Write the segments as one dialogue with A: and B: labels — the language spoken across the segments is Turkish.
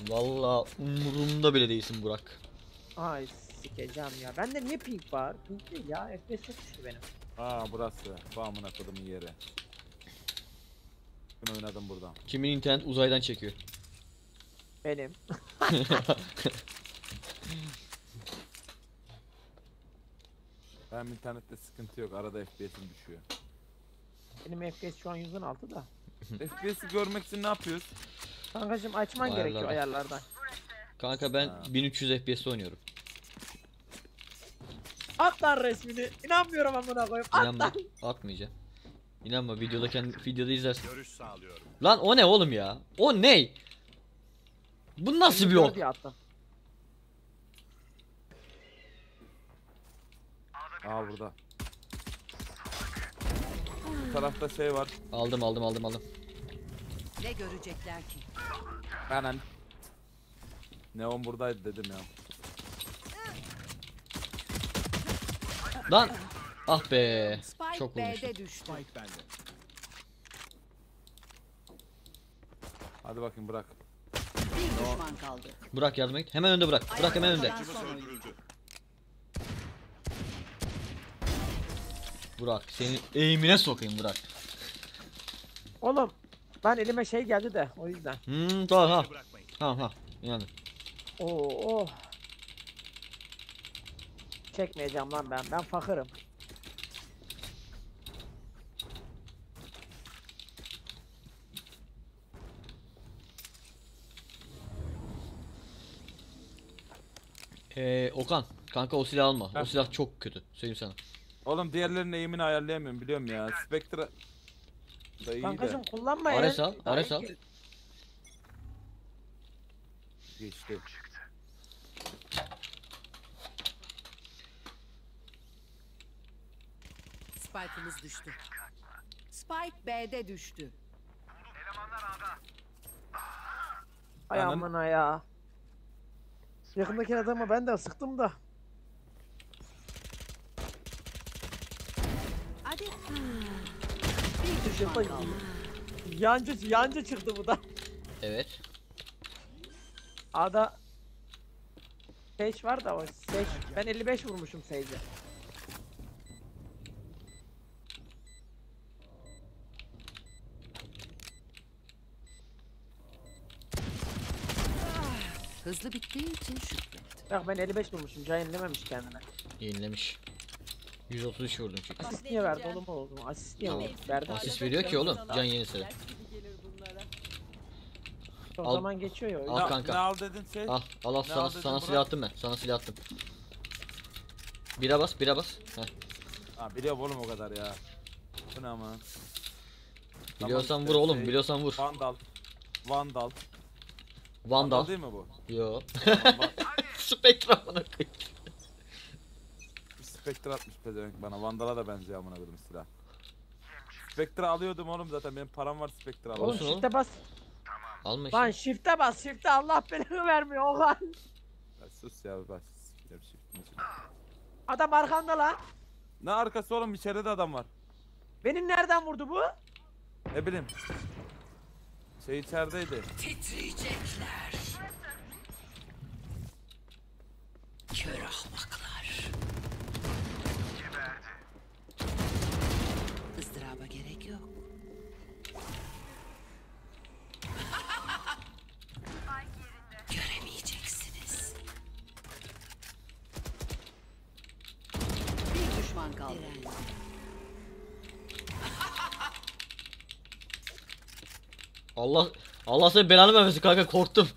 A: Vallahi umurumda bile değilsin Burak.
B: Ay sikeceğim ya. Bende niye ping var? Ping değil ya. FPS çok düştü benim.
C: Aa burası. Bağımına kodumun yeri. Ben oynadım buradan.
A: Kimin internet uzaydan çekiyor.
B: Benim.
C: Benim internette sıkıntı yok. Arada FPS'im düşüyor.
B: Benim FPS şu an 116 da.
C: FPS'i görmek için ne yapıyoruz?
B: Kankacım açman gerekiyor
A: Ayarlardan.
B: ayarlardan.
A: Kanka ben
C: Ha.
A: 1300 FPS oynuyorum.
B: At lan resmini. İnanmıyorum amına koyayım. At
A: İnanma,
B: lan.
A: atmayacağım. İnanma videoda izlersin.
D: Görüş sağlıyorum.
A: Lan o ne oğlum ya? O ne? Bu nasıl bir
B: Gör
A: ok?
B: diye attım.
C: Aa burada. Bu tarafta şey var.
A: Aldım.
E: Ne görecekler ki?
C: Benim. Neon buradaydı dedim ya.
A: Lan! Ah be!
E: Spike
A: Çok vurmuşum.
E: B'de düştü.
D: Spike bende.
C: Hadi bakayım bırak.
E: Bir düşman kaldı.
A: Burak yardıma git. Hemen önde Burak. Burak hemen önde.
D: Acımız öldürüldü.
A: Burak senin eğimine sokayım Burak.
B: Oğlum ben elime şey geldi de o yüzden.
A: Tamam ha.
D: Bırakmayın.
A: Ha. İnandım.
B: Oo. Çekmeyeceğim lan ben. Ben fakırım.
A: Okan. Kanka o silahı alma. O
C: Heh.
A: silah çok kötü. Söyleyeyim sana.
C: Oğlum diğerlerinin eğimini ayarlayamıyorum biliyorum ya. Spectre da iyi
B: Kankacım
C: de.
B: kullanma
A: Ares
B: el.
A: al, Ares al.
C: Geçti.
E: Spike'ımız düştü. Spike B'de düştü.
B: Ay
C: Anam-
B: amına ya. Yakındaki adamı ben de sıktım da.
E: Hadi. Bir düşman kaldı.
B: Yancı çıktı bu da.
A: Evet.
B: A'da Sage var da o Sage. Ben 55 vurmuşum Sage'e.
E: Hızlı bittiği için şükret.
B: Bak ben 55 vurmuşum. Can yenilememiş kendine.
A: Yenilemiş. 133 vurdum çünkü.
B: Asist niye verdi oğlum oğlum? Asist niye
A: Tamam.
B: verdi?
A: Asist veriyor ki oğlum. Can yenisi.
B: O
A: Al.
B: zaman geçiyor ya. o yüzden.
A: Al
C: Ne,
A: kanka.
C: ne al dedin şey?
A: Al
C: Ne
A: sana,
C: aldın
A: sana
C: Burak?
A: silah attım ben. Sana silah attım. Bire bas. Heh.
C: Ha biliyorum oğlum o kadar ya. Bu ne ama?
A: Biliyorsan
C: işte
A: vur oğlum.
C: şey,
A: Biliyorsan vur.
C: Vandal. Vandal.
A: Vandal.
C: değil mi bu?
A: Yo.
C: Tamam, bak.
A: Spectre bana koy.
C: Spectre atmış pezevenk bana. Vandal'a da benziyor amına koydum silah. Spectre alıyordum oğlum zaten. Benim param var Spectre
B: Oğlum
C: alıyordum.
A: Olsun oğlum.
B: shift'e bas.
A: Alma
B: Lan
A: işte.
B: shift'e bas. Shift'e Allah belanı vermiyor oğlan.
C: Ya sus ya bak. Ya bir şey bitmesin.
B: Adam arkanda lan.
C: Ne arkası oğlum içeride de adam var.
B: Benim nereden vurdu bu?
C: Ne bileyim. Şey içerideydi.
E: Titriyecekler. Kör ahmaklar. Izdıraba gerek yok. Göremeyeceksiniz. Bir düşman kaldı.
A: Allah senin belanı vermesin kanka, korktum.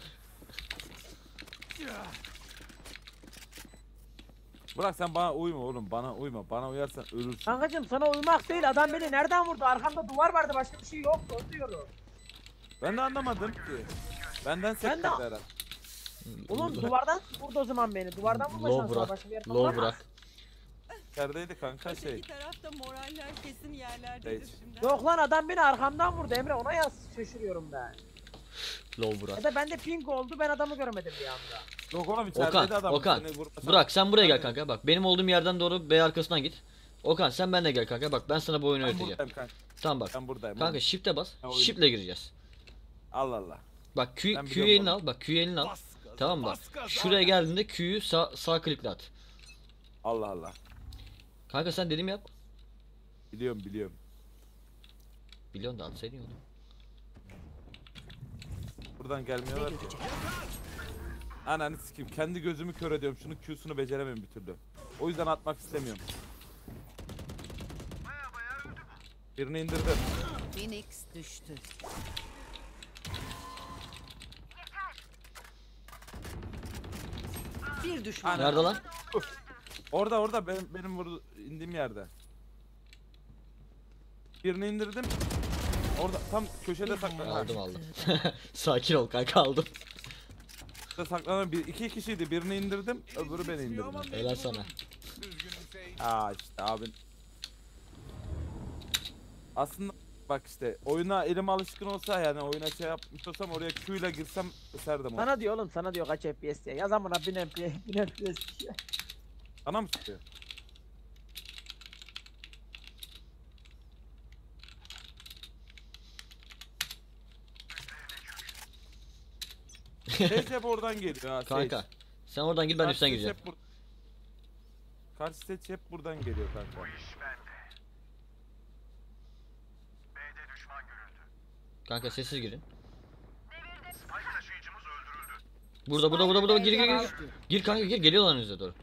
C: Bırak sen bana uyma oğlum. Bana uyma. Bana uyarsan ölürsün.
B: Kankacım sana uymak değil. Adam beni nereden vurdu? Arkamda duvar vardı. Başka bir şey yoktu. Onu diyorum.
C: Ben de anlamadım ki. Benden sektirdi herhalde.
B: Oğlum duvardan vurdu o zaman beni. Duvardan vurma şansı var.
A: Low
B: Başka bir yer
A: bırak. Low
B: kullanamaz.
A: bırak.
C: İçerideydi kanka şey.
F: İki tarafta moraller kesin yerlerdedir
C: Sage.
F: şimdi.
B: Yok lan adam beni arkamdan vurdu Emre. Ona yaz şaşırıyorum ben.
A: Low bırak.
B: Ya da bende ping oldu. Ben adamı göremedim bir anda.
C: Yok oğlum içerideydi adam.
A: Okan.
C: Seni vurmasa-
A: Burak sen buraya gel kanka, bak benim olduğum yerden doğru B arkasından git. Okan sen benimle gel kanka, bak ben sana bu oyunu
C: Ben
A: öğreteceğim.
C: buradayım kanka.
A: Tamam bak.
C: Ben buradayım.
A: Kanka
C: oğlum.
A: shift'e bas.
C: Ha, oyun.
A: Shift'le gireceğiz.
C: Allah Allah.
A: Bak
C: Ben
A: Q'yu
C: biliyorum
A: eline
C: onu.
A: al. Bak Q'yu eline al.
D: Bas gaza,
A: Tamam mı?
D: bas gaza.
A: Şuraya geldiğinde Q'yu sağ klikle at.
C: Allah Allah.
A: Kanka sen dediğimi yap.
C: Biliyorum.
A: Biliyorsun da atsaydın ya onu.
C: Buradan
E: Ne
C: gelmiyorlar ki.
E: görecek?
C: Ananı sikeyim. Kendi gözümü kör ediyorum. Şunun Q'sunu beceremiyorum bir türlü. O yüzden atmak istemiyorum. Birini indirdim.
E: Phoenix düştü. Bir düşman.
A: Nerede lan?
C: Orada benim indiğim yerde. Birini indirdim. Orada tam köşede saklanan.
A: Aldım. Sakin ol kanka, aldım.
C: Saklanan iki kişiydi. Birini indirdim, öbürü beni indirdi.
A: Helal sana.
D: Üzgünüm Sage.
C: Aa işte abin. Aslında bak işte oyuna elim alışkın olsa, yani oyuna şey yapmış olsam oraya Q ile girsem eserdim onu.
B: Sana diyor oğlum, sana diyor kaç FPS diye. Yaz amına 1000 FPS diye.
C: Sana mı sıkıyor? Sage hep oradan geliyor ha.
A: Kanka.
C: Sage.
A: Sen oradan gir, ben
C: Karşı
A: üstten
C: Sage
A: gireceğim.
C: hep Karşı Sage hep buradan geliyor kanka.
A: Kanka sessiz girin. Burada gir. Gir kanka, gir, geliyorlar önünüze doğru.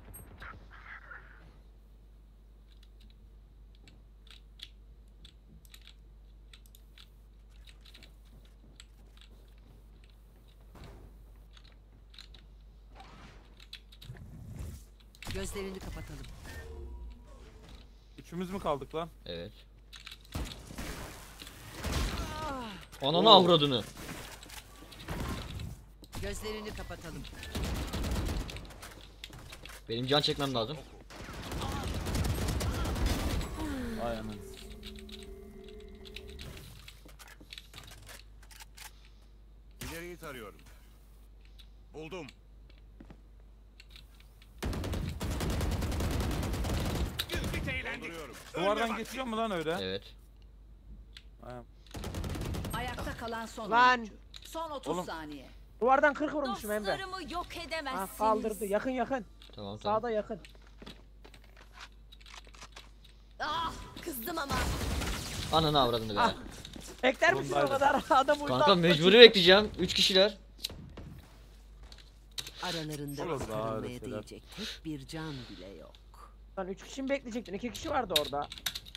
E: Gözlerini kapatalım.
C: Üçümüz mü kaldık lan?
A: Evet. Ananı avradını.
E: Gözlerini kapatalım.
A: Benim can çekmem lazım.
C: Ay aman.
D: İleriyi tarıyorum. Buldum. Güldük eğlendik.
C: Duvardan geçiyor mu lan öyle?
A: Evet.
C: Ay,
E: Ayakta kalan son
B: Lan!
E: oyuncu. Son 30
C: Oğlum.
E: saniye.
B: Duvardan 40 vurmuşum Emre.
F: Dostlarımı yok
B: Ha,
F: edemezsiniz.
B: kaldırdı. Yakın.
A: Tamam.
B: Sağda yakın.
F: Ah, kızdım ama.
A: Ananı avradını be.
B: Ah. Bekler misin o
C: Bundaydı.
B: kadar? Adam ulti
A: Kanka
B: attı.
A: mecburi bekleyeceğim. 3 kişiler.
E: Aralarında
C: Olur da
E: kırılmaya
C: öyle şeyler.
E: değecek tek bir can bile yok.
B: Lan 3 kişi mi bekleyecektin? 2 kişi vardı orada.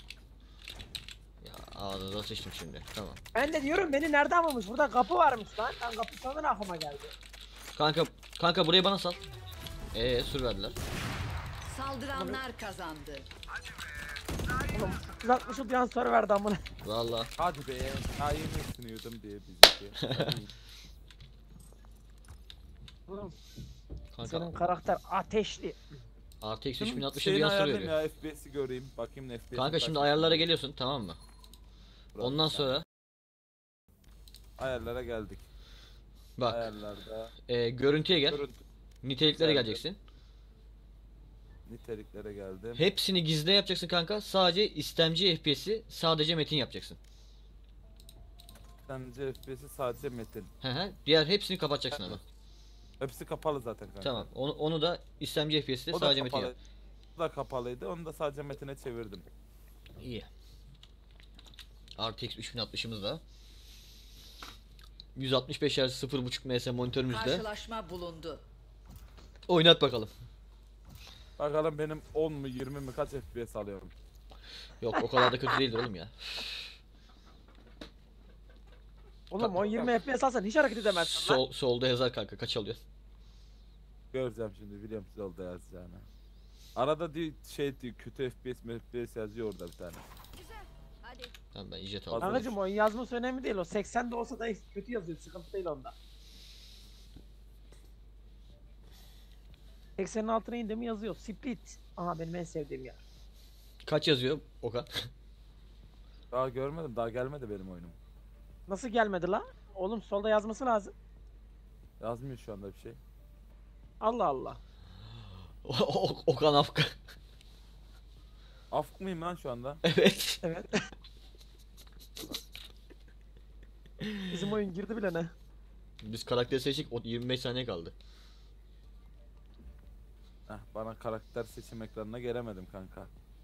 A: Ya ağzınıza sıçtım şimdi. Tamam.
B: Ben de diyorum beni nerede almamış? Burada kapı varmış lan. Ben kapı sanın aklıma geldi.
A: Kanka burayı bana sal. Sur verdiler.
E: Saldıranlar kazandı.
B: Oğlum 360 ult yan soru verdi amına.
A: Valla.
C: hadi be. Daha yeni ısınıyordum diye bizimki.
B: Oğlum
A: Kanka
B: senin karakter ateşli.
A: RTX
C: Şunun
A: 3060'ı bir
C: şeyini
A: yan sur
C: ayarlayayım
A: veriyor.
C: ya, FPS'i göreyim. Bakayım ne FPS'i.
A: Kanka şimdi ayarlara geliyorsun, tamam mı? Ondan sonra
C: ayarlara geldik.
A: bak
C: Ayarlarda
A: görüntüye gel.
C: görüntü
A: Niteliklere
C: Geldim.
A: geleceksin.
C: niteliklere geldim.
A: Hepsini gizli yapacaksın kanka. Sadece istemci FPS'i sadece metin yapacaksın.
C: Bence FPS'i sadece metin.
A: Diğer hepsini kapatacaksın ama.
C: Hepsi kapalı zaten kanka.
A: Tamam. Onu da istemci FPS'te
C: O da
A: sadece metin
C: kapalı.
A: yap.
C: O da kapalıydı. Onu da sadece metine çevirdim.
A: İyi. RTX 3060'ımız da 165 Hz 0.5 ms monitörümüzde.
E: Karşılaşma bulundu.
A: Oynat bakalım.
C: Bakalım benim 10 mu 20 mi kaç FPS alıyorum.
A: Yok o kadar da kötü değildi oğlum ya.
B: Oğlum 10-20 FPS alsan hiç hareket edemezsin lan.
A: Solda yazar kanka, kaç alıyor?
C: Göreceğim şimdi, biliyorum siz oldu yazacağını. Arada diyor şey diyor, kötü FPS yazıyor orada bir tane.
F: Hadi.
A: Tamam, ben ijet
C: Fazla
A: aldım.
B: Kankacım oyun yazması önemli değil o. 80 de olsa da kötü yazıyor. Sıkıntı değil onda. 80'in altına indi mi yazıyor. Split. Aha benim en sevdiğim yer.
A: Kaç yazıyor Okan?
C: Daha görmedim, daha gelmedi benim oyunum.
B: Nasıl gelmedi la? Oğlum solda yazması lazım.
C: Yazmıyor şu anda bir şey.
B: Allah Allah.
A: Okan Afka.
C: Afk mıyım lan şu anda?
A: Evet.
B: Evet. Bizim oyun girdi bile ne?
A: Biz karakteri seçtik, o 25 saniye kaldı.
C: Bana karakter seçim ekranına gelemedim kanka.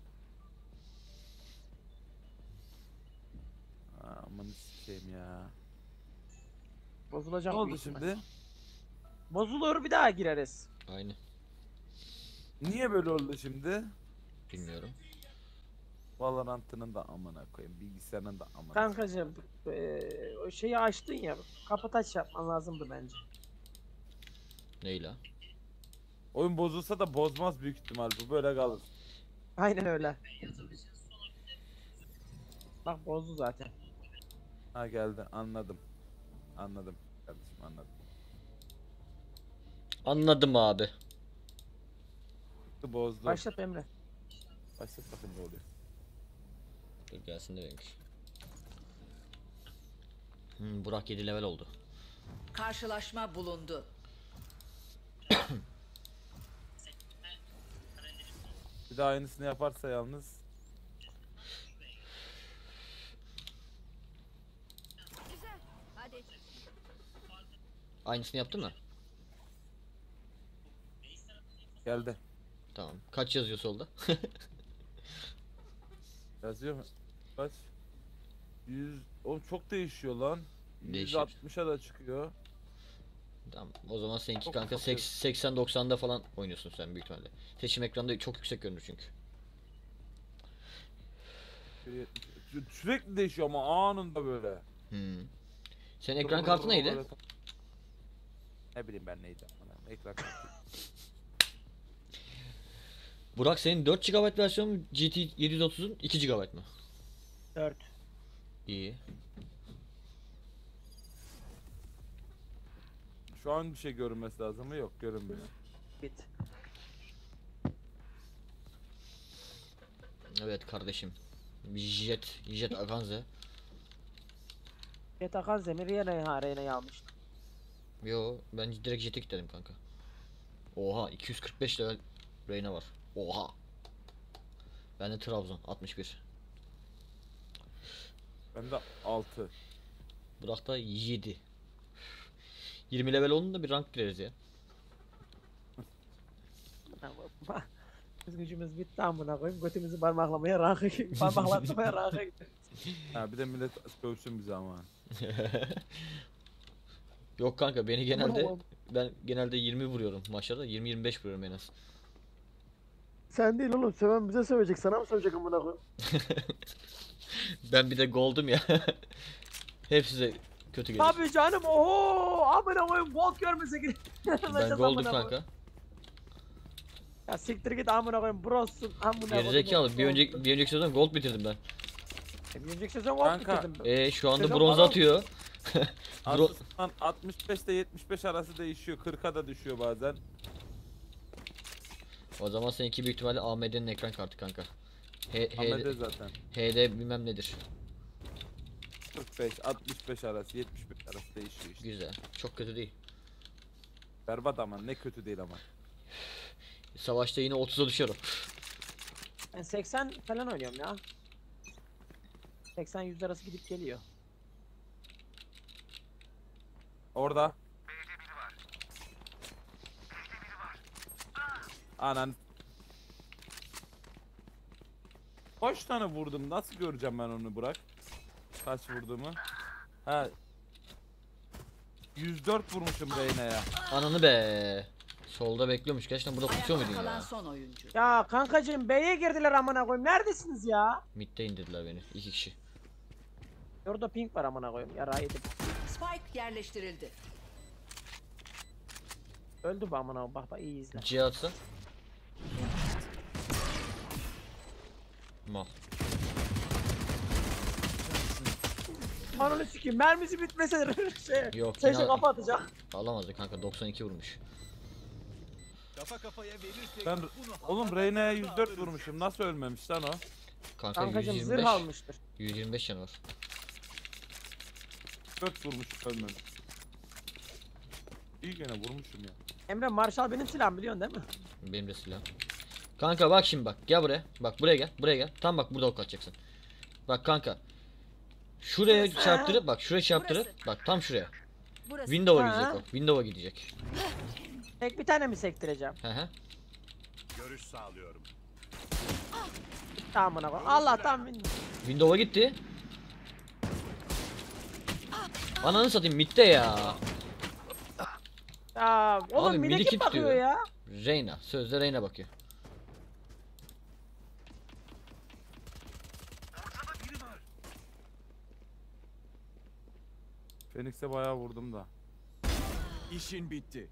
C: Aman sikeyim ya.
B: Bozulacak
C: Ne oldu
B: büyük ihtimal.
C: şimdi?
B: Bozulur, bir daha gireriz.
A: Aynı.
C: Niye böyle oldu şimdi?
A: Bilmiyorum.
C: Valorant'ının da amına koyayım, bilgisayarının da amına.
B: Kankacığım o şeyi açtın ya, kapataç yapman lazımdı bence.
A: Neyle?
C: Oyun bozulsa da bozmaz büyük ihtimal, bu böyle kalır.
B: Aynen öyle. Bak bozdu zaten.
C: Ha geldi, anladım. Anladım kardeşim, anladım.
A: Anladım abi.
C: Bozdu.
B: Başlat Emre.
C: Başlat bakayım ne oluyor.
A: Dur gelsin de benimki. Burak 7 level oldu.
E: Karşılaşma bulundu.
C: Bir daha aynısını yaparsa yalnız.
F: Güzel. Hadi.
A: Aynısını yaptı mı?
C: Geldi.
A: Tamam. Kaç yazıyor solda?
C: Yazıyor mu? Kaç? 100. Oğlum çok değişiyor lan.
A: Değişir.
C: 160'a da çıkıyor.
A: Tamam. O zaman seninki
C: Çok
A: kanka
C: ufak
A: 80-90'da falan oynuyorsun sen büyük ihtimalle. Seçim ekranda çok yüksek görünür çünkü.
C: Sürekli değişiyor ama anında böyle.
A: Senin ekran kartı neydi?
C: Ne bileyim ben neydi? Ekran kartı.
A: Burak senin 4 GB versiyonu mu? GT 730'un 2 GB mı?
B: 4.
A: İyi.
C: Şu an bir şey görünmesi lazım mı? Yok, görünmüyor.
B: Bit.
A: Evet kardeşim. Jet Aganze.
B: Yatakan Zemir Reyna'yı almış.
A: Yo ben direkt Jet'e gittim kanka. Oha 245 level Reyna var. Oha. Ben de Trabzon 61.
C: Ben de 6.
A: Burak da 7. 20 level olduğunda bir rank gireriz ya.
B: Biz gücümüz bitti amına koyayım. Götümüzü parmaklamaya parmaklatmaya rakı.
C: Ha bir de millet sövsün bize ama.
A: Yok kanka ben genelde 20 vuruyorum maçlarda 20-25 vuruyorum en az.
B: Sen değil oğlum, seven bize sövecek, sana mı sövecek amına koyayım?
A: Ben bir de gold'um ya. Hep size kötü gelir.
B: Tabii canım, oho amına koyayım, gold görmese gir.
A: Ben gold'um kanka.
B: Ya siktir git amına koyayım, brossun amına koyayım.
A: Gerizekalı bir önceki sezon gold bitirdim ben.
B: Bir önceki sezon gold
C: Kanka,
B: bitirdim.
A: Şu anda
B: Sezon
A: bronz
B: falan-
A: atıyor.
C: Aslında 65 ile 75 arası değişiyor. 40'a da düşüyor bazen.
A: O zaman seninki büyük ihtimalle AMD'nin ekran kartı kanka.
C: Ahmet'e zaten.
A: HD bilmem nedir.
C: 45, 65 arası, 75 arası değişiyor işte.
A: Güzel. Çok kötü değil.
C: Berbat ama ne kötü değil ama.
A: Savaşta yine 30'a düşer o.
B: Ben 80 falan oynuyorum ya. 80-100 arası gidip geliyor.
C: Orada. Anan. Kaç tane vurdum? Nasıl göreceğim ben onu Burak? Kaç vurduğumu? Ha. 104 vurmuşum Reyna'ya.
A: Ananı be. Solda bekliyormuş. Gerçekten burada tutuyor
E: Ayakta
A: muydun
E: kalan
A: ya?
E: son oyuncu.
B: Ya kankacığım, B'ye girdiler amına koyayım. Neredesiniz ya?
A: Mid'de indirdiler beni. 2 kişi.
B: Orada pink var amına koyayım. Yara yedim.
E: Spike yerleştirildi.
B: Öldü bu amına koyayım. Bak iyi izle.
A: C atsa. Mal.
B: Ananı sikeyim. Mermisi bitmese
A: Yok,
B: Seçe
A: yine-
B: kafa atacak.
A: Alamazdı kanka. 92 vurmuş.
D: Kafa kafaya verirsek
C: Ben
D: bunu
C: oğlum Reyna'ya 104 vurmuşum. Nasıl ölmemiş lan o?
A: Kanka
B: Kankacığım
A: 125.
B: zırh almıştır.
A: 125 canı var.
C: 4 vurmuş ölmemiş. İyi gene vurmuşum ya.
B: Emre Marshall benim silahım, biliyorsun değil mi?
A: Benim de silah. Kanka bak şimdi bak. Gel buraya. Bak buraya gel. Buraya gel. Tam bak burada ok atacaksın. Bak kanka. Şuraya çarptırıp bak. Şuraya çarptırıp. Bak tam şuraya.
F: Burası.
A: Windows'a
B: Ha.
A: gidecek o. Windows'a gidecek.
B: Tek bir tane mi sektireceğim?
A: He he.
D: Görüş sağlıyorum.
B: Tamam buna koy. Allah'tan
A: Windows'a gitti. Ananı satayım midde ya.
B: ya oğlum
A: Abi,
B: mide
A: midi
B: kim
A: kim
B: bakıyor
A: tutuyor?
B: ya?
A: Reyna. Sözde Reyna bakıyor.
C: Phoenix'e bayağı vurdum da.
D: İşin bitti.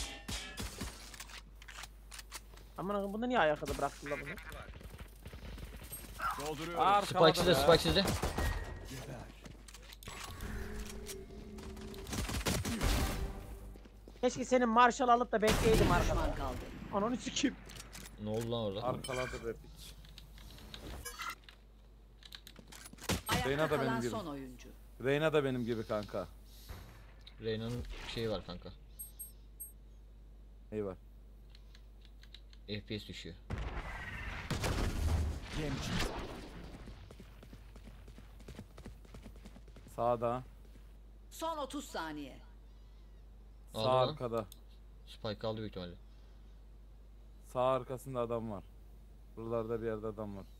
B: Aman akım bunda niye ayakta bıraktılar bunu?
D: Dolduruyorum.
A: Spike sizde, Spike sizde.
B: Keşke senin Marshall alıp da bekleyeydim arkada.
E: Düşman kaldı.
B: Ananı sikeyim.
A: Ne oldu lan orada?
C: Arkaladı be piç.
E: Ayakta
C: Reyna da benim
E: kalan
C: gibi.
E: son oyuncu.
C: Reyna da benim gibi kanka.
A: Reyna'nın şeyi var kanka.
C: Ney var?
A: FPS düşüyor.
C: Sağda.
E: Son 30 saniye.
C: Sağ
A: Aldı lan.
C: arkada.
A: Spike aldı büyük ihtimalle.
C: Sağ arkasında adam var. Buralarda bir yerde adam var.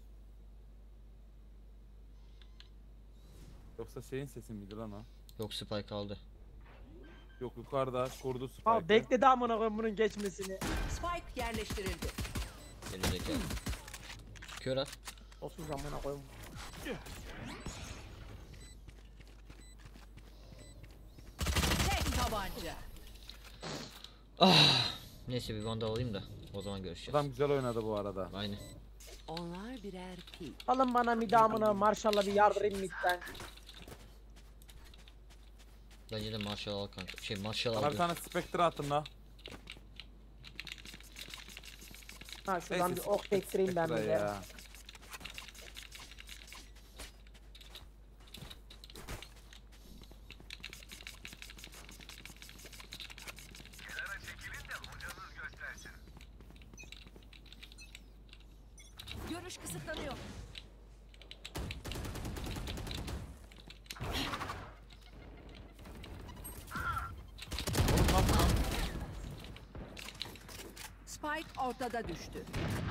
C: Yoksa şeyin sesi miydi lan o?
A: Yok Spike aldı.
C: Yok yukarıda kurdu
B: Abi
C: Spike'ı.
B: bekledi amına koyayım bunun geçmesini.
E: Spike yerleştirildi.
A: Gerizekalı. Kör at.
B: Olsuz amına koyayım.
E: Tek tabanca.
A: Neyse bir vandal alayım da o zaman görüşeceğiz.
C: Adam güzel oynadı bu arada.
A: Aynen.
E: Onlar birer pil.
B: Alın bana midamını Marshall'la bir yardırayım midden.
A: Bence de Marshall al kanka. Şey Marshall
C: Bana bir
A: aldı.
C: tane Spectre atın la.
B: Ha şuradan bir
C: Neyse,
B: ok sektireyim ben
C: Spectre
B: bir de.
C: ya.
F: Görüş kısıtlanıyor.
E: Spike ortada düştü.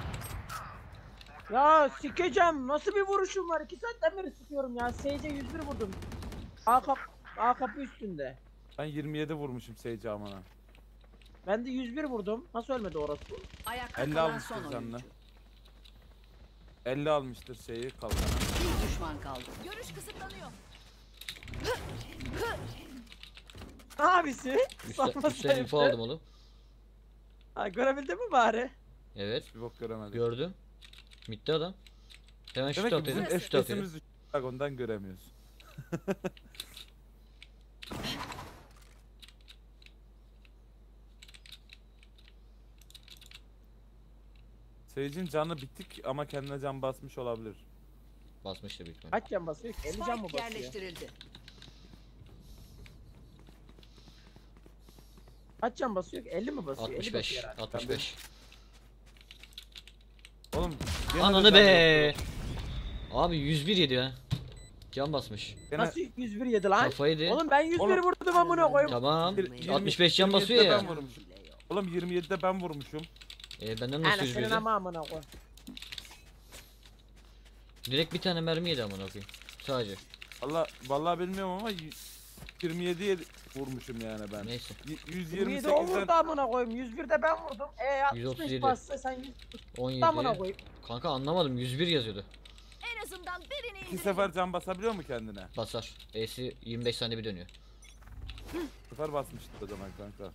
B: Ya sikeceğim. Nasıl bir vuruşum var? 2 saatten beri sıkıyorum ya. Sage'e 101 vurdum. A kapı üstünde.
C: Ben 27 vurmuşum Sage amına.
B: Ben de 101 vurdum. Nasıl ölmedi orası?
E: Ayakta
C: 50
E: kalan
C: almıştır
E: son
C: canını.
E: oyuncu.
C: 50 almıştır şeyi kalkanı.
E: Bir düşman kaldı.
F: Görüş kısıtlanıyor.
B: Abisi.
A: Üstten info aldım oğlum.
B: Ha, görebildin mi bari?
A: Evet.
C: Bir bok göremedim.
A: Gördüm. Midde adam. Hemen şut
C: Demek ki
A: atıyor.
C: bizim
A: Şut atıyor.
C: FPS'imiz düşük. Bak ondan göremiyoruz. Sage'in canı bitik ama kendine can basmış olabilir.
A: Basmıştır büyük ihtimalle.
B: Kaç can basıyor? 50 can mı
E: Spike
B: basıyor?
E: yerleştirildi.
B: Kaç can basıyor? 50 mi basıyor? 50
A: 65.
B: basıyor herhalde.
A: 65.
C: Oğlum gene de
A: Ananı
C: can
A: be.
C: yoktu.
A: Abi 101 yedi ya. Can basmış.
C: Gene
B: Nasıl 101 yedi lan?
A: Kafayı yedi.
B: Oğlum ben 101
C: Oğlum-
B: vurdum amına koyayım.
A: Tamam.
C: Yirmi-
A: 65 can
C: 27'de
A: basıyor ya.
C: ben vurmuşum. Oğlum 27'de ben vurmuşum.
A: Benden nasıl
B: Ana
A: 101
B: senin
A: yedi?
B: ama amına koy.
A: Direkt bir tane mermi yedi amına koyayım. Sadece.
C: Vallahi bilmiyorum ama 27'ye vurmuşum yani ben.
A: Neyse.
B: 27 o vurdu
C: 128'den
B: amına koyayım. 101 de ben vurdum. 65
A: 137.
B: bassa sen 100
A: 17.
B: amına koyayım.
A: Kanka anlamadım 101 yazıyordu.
F: En azından birini
C: iki
F: indirelim.
C: sefer can basabiliyor mu kendine?
A: Basar. E'si 25 saniyede bir dönüyor.
C: Bir sefer basmıştır o zaman kanka.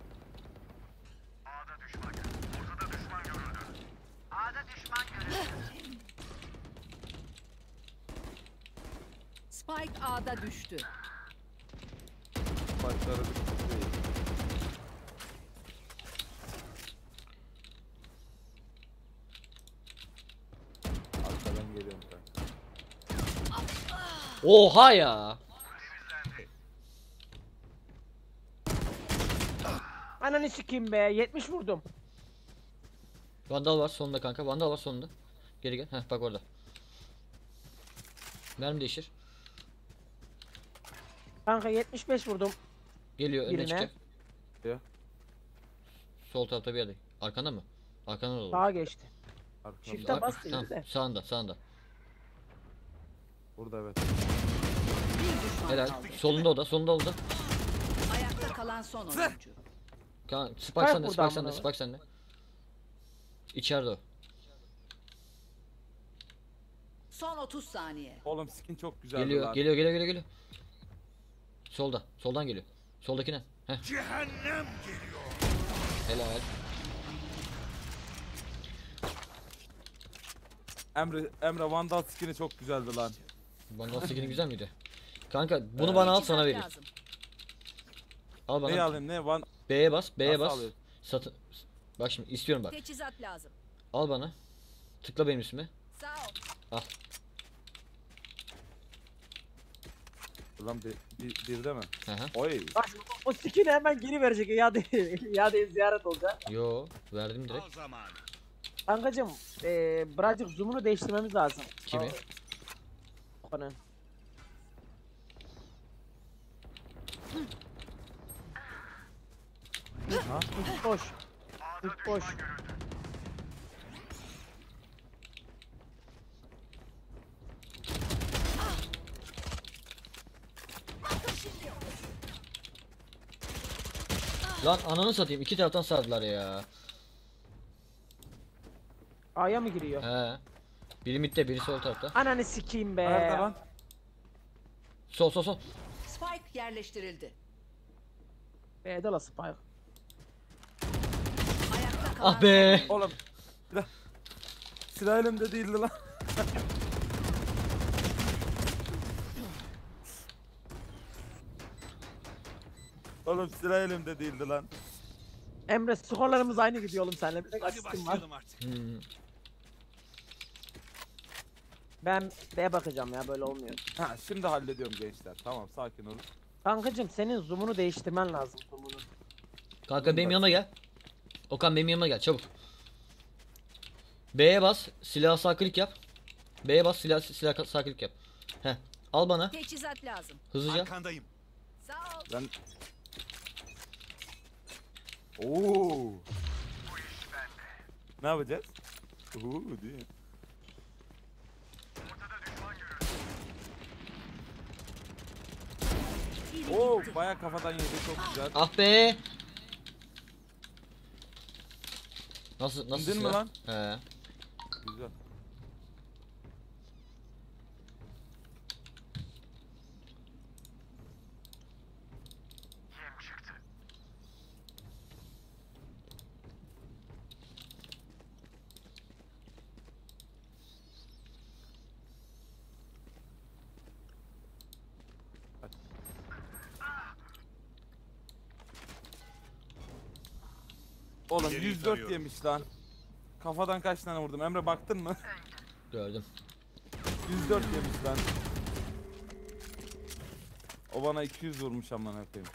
E: Spike A'da düştü.
C: Başları düşmüş değil. Arkadan geliyorum kanka.
A: Oha ya.
B: Ananı sikeyim be. 70 vurdum.
A: Vandal var sonunda kanka. Vandal var sonunda. Geri gel. Heh bak orada. Mermi değişir.
B: Kanka 75 vurdum.
A: Geliyor önüne
B: Birine.
A: çıkacak.
C: Ya.
A: Sol tarafta bir yerde. Arkanda mı? Arkanda da olur.
B: Sağa geçti.
C: Arkamda.
B: Shift'e bas
A: Tamam,
B: dedi de.
A: sağında sağında.
C: Burada evet.
E: Bir düşman
A: Helal.
E: kaldı.
A: Solunda o da.
E: Ayakta kalan son oyuncu.
A: Spike
B: Kayak
A: sende,
B: burada
A: Spike
B: amına
A: sende,
B: bak.
A: Spike sende. İçeride o.
E: Son 30 saniye.
C: Oğlum skin çok güzel
A: Geliyor,
C: lan.
A: geliyor. Solda, soldan geliyor. Soldakine. Heh.
D: Cehennem geliyor.
A: Helal.
C: Emre Vandal skin'i çok güzeldi lan.
A: Bana skin'i güzel miydi? Kanka bunu bana al sana
F: Teçhizat
A: vereyim.
F: lazım.
A: Al
C: Ne
A: bana.
C: alayım ne?
A: B'ye bas, B'ye
C: Nasıl
A: bas.
C: alayım?
A: Satın. Bak şimdi istiyorum bak.
F: Teçhizat lazım.
A: Al bana. Tıkla benim üstüme.
F: Sağ ol.
C: Lan birde mi?
A: Hı hı.
C: Oy.
B: Bak o skin'i hemen geri verecek. İade ziyaret olacak.
A: Yo, verdim direkt.
D: O zaman.
B: Kankacım birazcık zoom'unu değiştirmemiz lazım.
A: Kimi?
B: Onun.
C: Ha?
B: Üst boş. Üst boş.
A: Lan ananı satayım, iki taraftan sardılar ya.
B: A'ya mı giriyor?
A: He. Biri midde, biri sol tarafta.
B: Ananı sikeyim be.
C: Nerede lan?
A: Sol.
E: Spike yerleştirildi.
B: B'de la Spike.
E: Ayakta kalan
A: Ah be.
C: Oğlum. Silah elimde değildi lan. Oğlum silah elimde değildi lan.
B: Emre skorlarımız aynı gidiyor oğlum seninle. Bir tek
D: Hadi
B: asistim var.
D: başlayalım artık.
A: Hmm.
B: Ben B'ye bakacağım ya böyle olmuyor.
C: Ha şimdi hallediyorum gençler. Tamam sakin olun.
B: Kankacım senin zoom'unu değiştirmen lazım zoom'unu.
A: Kanka benim yanıma gel. Okan benim yanıma gel çabuk. B'ye bas, silah sağ klik yap. B'ye bas, silah sağ klik yap. Heh. Al bana
F: Teçhizat lazım.
A: hızlıca.
D: Arkandayım.
F: Sağ ol.
C: Ben... Oo. Ne yapacağız? Oo diye. Oo baya kafadan yedi çok güzel.
A: Ah be. Nasıl
C: İndin mi
A: silah?
C: lan?
A: He.
C: Güzel. Oğlum
D: İleriyi
C: 104
D: tarıyorum.
C: yemiş lan. Kafadan kaç tane vurdum? Emre baktın mı?
A: Gördüm.
C: 104 yemiş lan. O bana 200 vurmuş aman koyayım.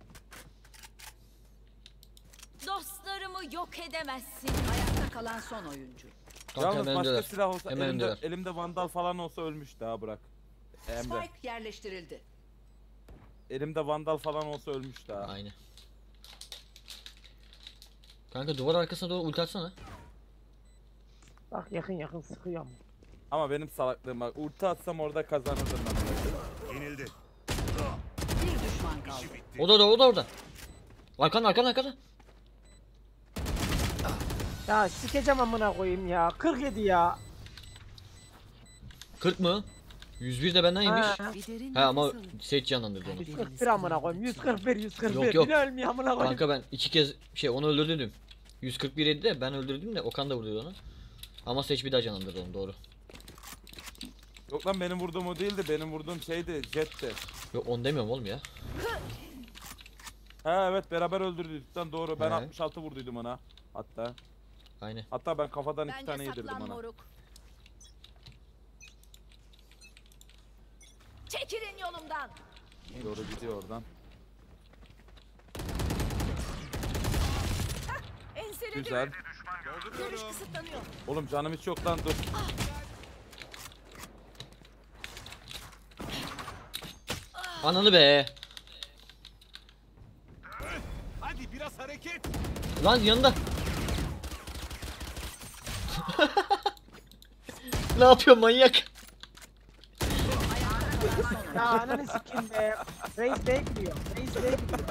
F: Dostlarımı yok edemezsin.
E: ayakta kalan son oyuncu.
A: Kanka
C: Yalnız
A: hemen
C: başka
A: öndeler.
C: silah olsa
A: Hemen
C: elimde,
A: öndeler.
C: elimde vandal falan olsa ölmüş daha bırak. Emre.
E: Spike yerleştirildi.
C: Elimde vandal falan olsa ölmüş daha.
A: Aynı. Kanka duvar arkasına doğru ulti atsana.
B: Bak yakın sıkıyor ama.
C: Ama benim salaklığım bak. Ulti atsam orada kazanırdım ben.
D: Yenildi.
E: Bir düşman kaldı.
D: İşi bitti.
A: O da orada. Arkanda.
B: Ya sikeceğim amına koyayım ya. 47 ya.
A: 40 mı? 101 de benden yemiş.
B: Ha.
A: He ama Sage canlandırdı onu.
B: 141 amına koyayım. 141.
A: Yok.
B: Yine ölmüyor amına koyayım.
A: Kanka ben iki kez onu öldürdüm. 141 yedi de ben öldürdüm de Okan da vurdu onu. Ama Sage bir daha canlandırdı onu doğru.
C: Yok lan benim vurduğum o değildi. Benim vurduğum şeydi. Jet'ti.
A: Yok onu demiyorum oğlum ya.
C: Ha evet beraber öldürdük lan doğru. Ben
A: He.
C: 66 vurduydum ona. Hatta.
A: Aynen.
C: Hatta ben kafadan 2
F: Bence
C: tane yedirdim
F: saklan
C: ona.
F: moruk. Çekilin yolumdan.
C: Doğru gidiyor oradan.
F: Enseledim.
C: Güzel.
F: Görüş
D: Dolduruyorum.
F: kısıtlanıyor.
C: Oğlum canım hiç yok lan dur.
A: Ananı be.
D: hareket.
A: Lan yanında. Ne yapıyor manyak?
B: Ya ananı sikeyim be. Reis Bey gidiyor. Reis Bey gidiyor.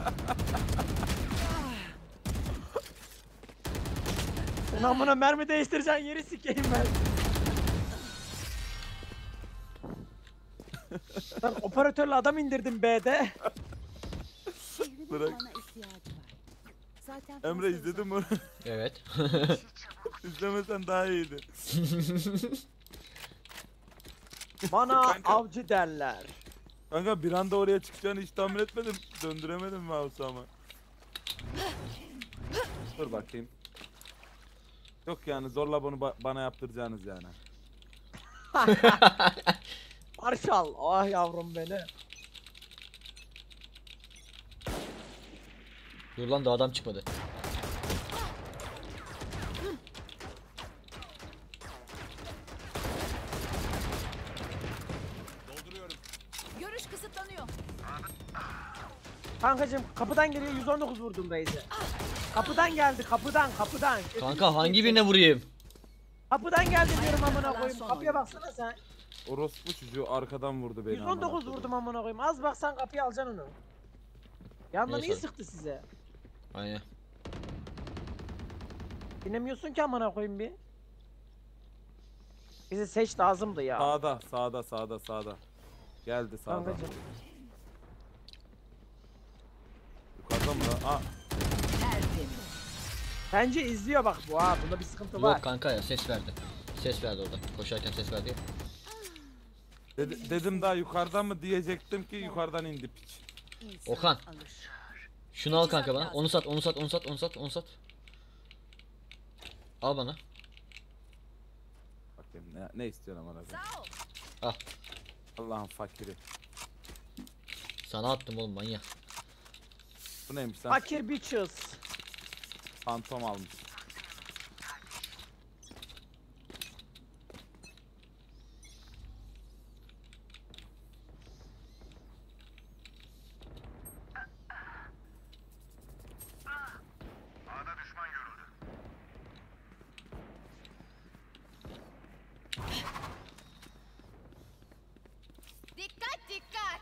B: Sen amına mermi değiştireceksin yeri sikeyim ben. Ben operatörle adam indirdim B'de.
C: Bırak.
F: Zaten
C: Emre izledin mi?
A: Evet.
C: İzlemesen daha iyiydi.
B: Bana
C: Kanka.
B: avcı derler.
C: Kanka bir anda oraya çıkacağını hiç tahmin etmedim. Döndüremedim mouse'u ama. Dur bakayım. Yok yani zorla bunu bana yaptıracaksınız yani.
B: Marshall. Ah yavrum beni.
A: Dur lan daha adam çıkmadı.
D: Dolduruyorum.
F: görüş kısıtlanıyor.
B: Kankacım kapıdan geliyor 119 vurdum Reis'e. Kapıdan geldi kapıdan.
A: Kanka hangi birine vurayım?
B: Kapıdan geldi diyorum amına
E: Kalan
B: koyayım.
E: son
B: Kapıya
E: oyuncu.
B: baksana sen.
C: Orospu çocuğu arkadan vurdu beni.
B: 119
C: amına koyayım.
B: vurdum amına koyayım. Az baksan kapıyı alacaksın onu. Yandan iyi
A: Neyse.
B: sıktı size.
A: Aynen.
B: Dinlemiyorsun ki amına koyayım bir. Bize seç lazımdı ya.
C: Sağda. Geldi sağda.
B: Kankacım.
C: Yukarıda mı da? Aa,
E: Tertemiz.
B: Bence izliyor bak bu ha. Bunda bir sıkıntı var.
A: Yok kanka ya ses verdi. Ses verdi orada. Koşarken ses verdi ya.
C: dedim daha yukarıdan mı diyecektim ki yukarıdan indi piç.
A: Okan. Şunu al kanka bana. Onu sat. Onu sat. Al bana.
C: Bakayım ne istiyorsun amına koyayım.
F: Sağ ol.
A: Al.
C: Allah'ın fakiri.
A: Sana attım oğlum manyak.
C: Bu neymiş lan?
B: Fakir bitches.
C: Fantom almış.
F: Dikkat dikkat.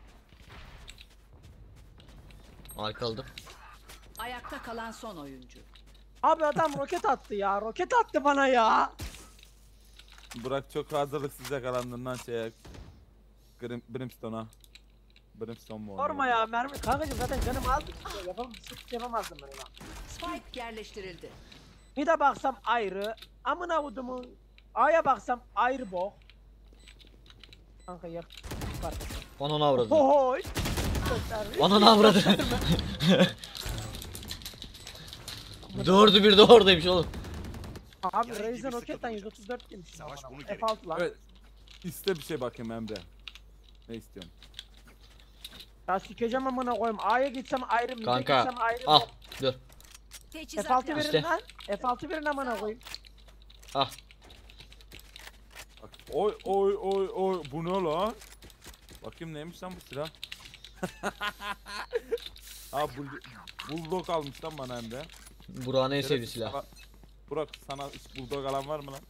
A: Arkaladım.
E: Ayakta kalan son oyuncu.
B: Abi adam roket attı ya. Roket attı bana ya.
C: Burak çok hazırlıksız yakalandığından şeye Brimstone'a. Brimstone mu oynuyor?
B: Sorma ya mermi. Kankacım zaten canım aldı. Hiç yapamazdım ben ona.
E: Spike yerleştirildi.
B: Bir de baksam ayrı. Amına kodumun. A'ya baksam ayrı bok. Kanka yak.
A: Ananı avradı.
B: Oho.
A: Ananı avradı. Dördü bir de oradaymış oğlum.
B: Abi
D: Yay
B: Ryzen
D: gibi
B: roketten
D: sıkılacak.
B: 134 demiş.
D: Savaş bunu
B: F6 lan.
C: Evet. İste bir şey bakayım Emre. Ne istiyorsun?
B: Ya sikeceğim amına koyayım. A'ya gitsem ayrı, mid'e
A: Kanka
B: gitsem ayrı.
A: al. Dur.
F: Teçhizat
B: F6
F: lazım.
B: verin
A: İşte.
B: lan. F6 verin amına koyayım.
A: Al.
C: Bak, oy bu ne lan? Bakayım neymiş lan bu silah? Aa bulldog almış lan bana hem de.
A: Burak'ın en sevdiği silah.
C: Burak sana hiç bulldog alan var mı lan?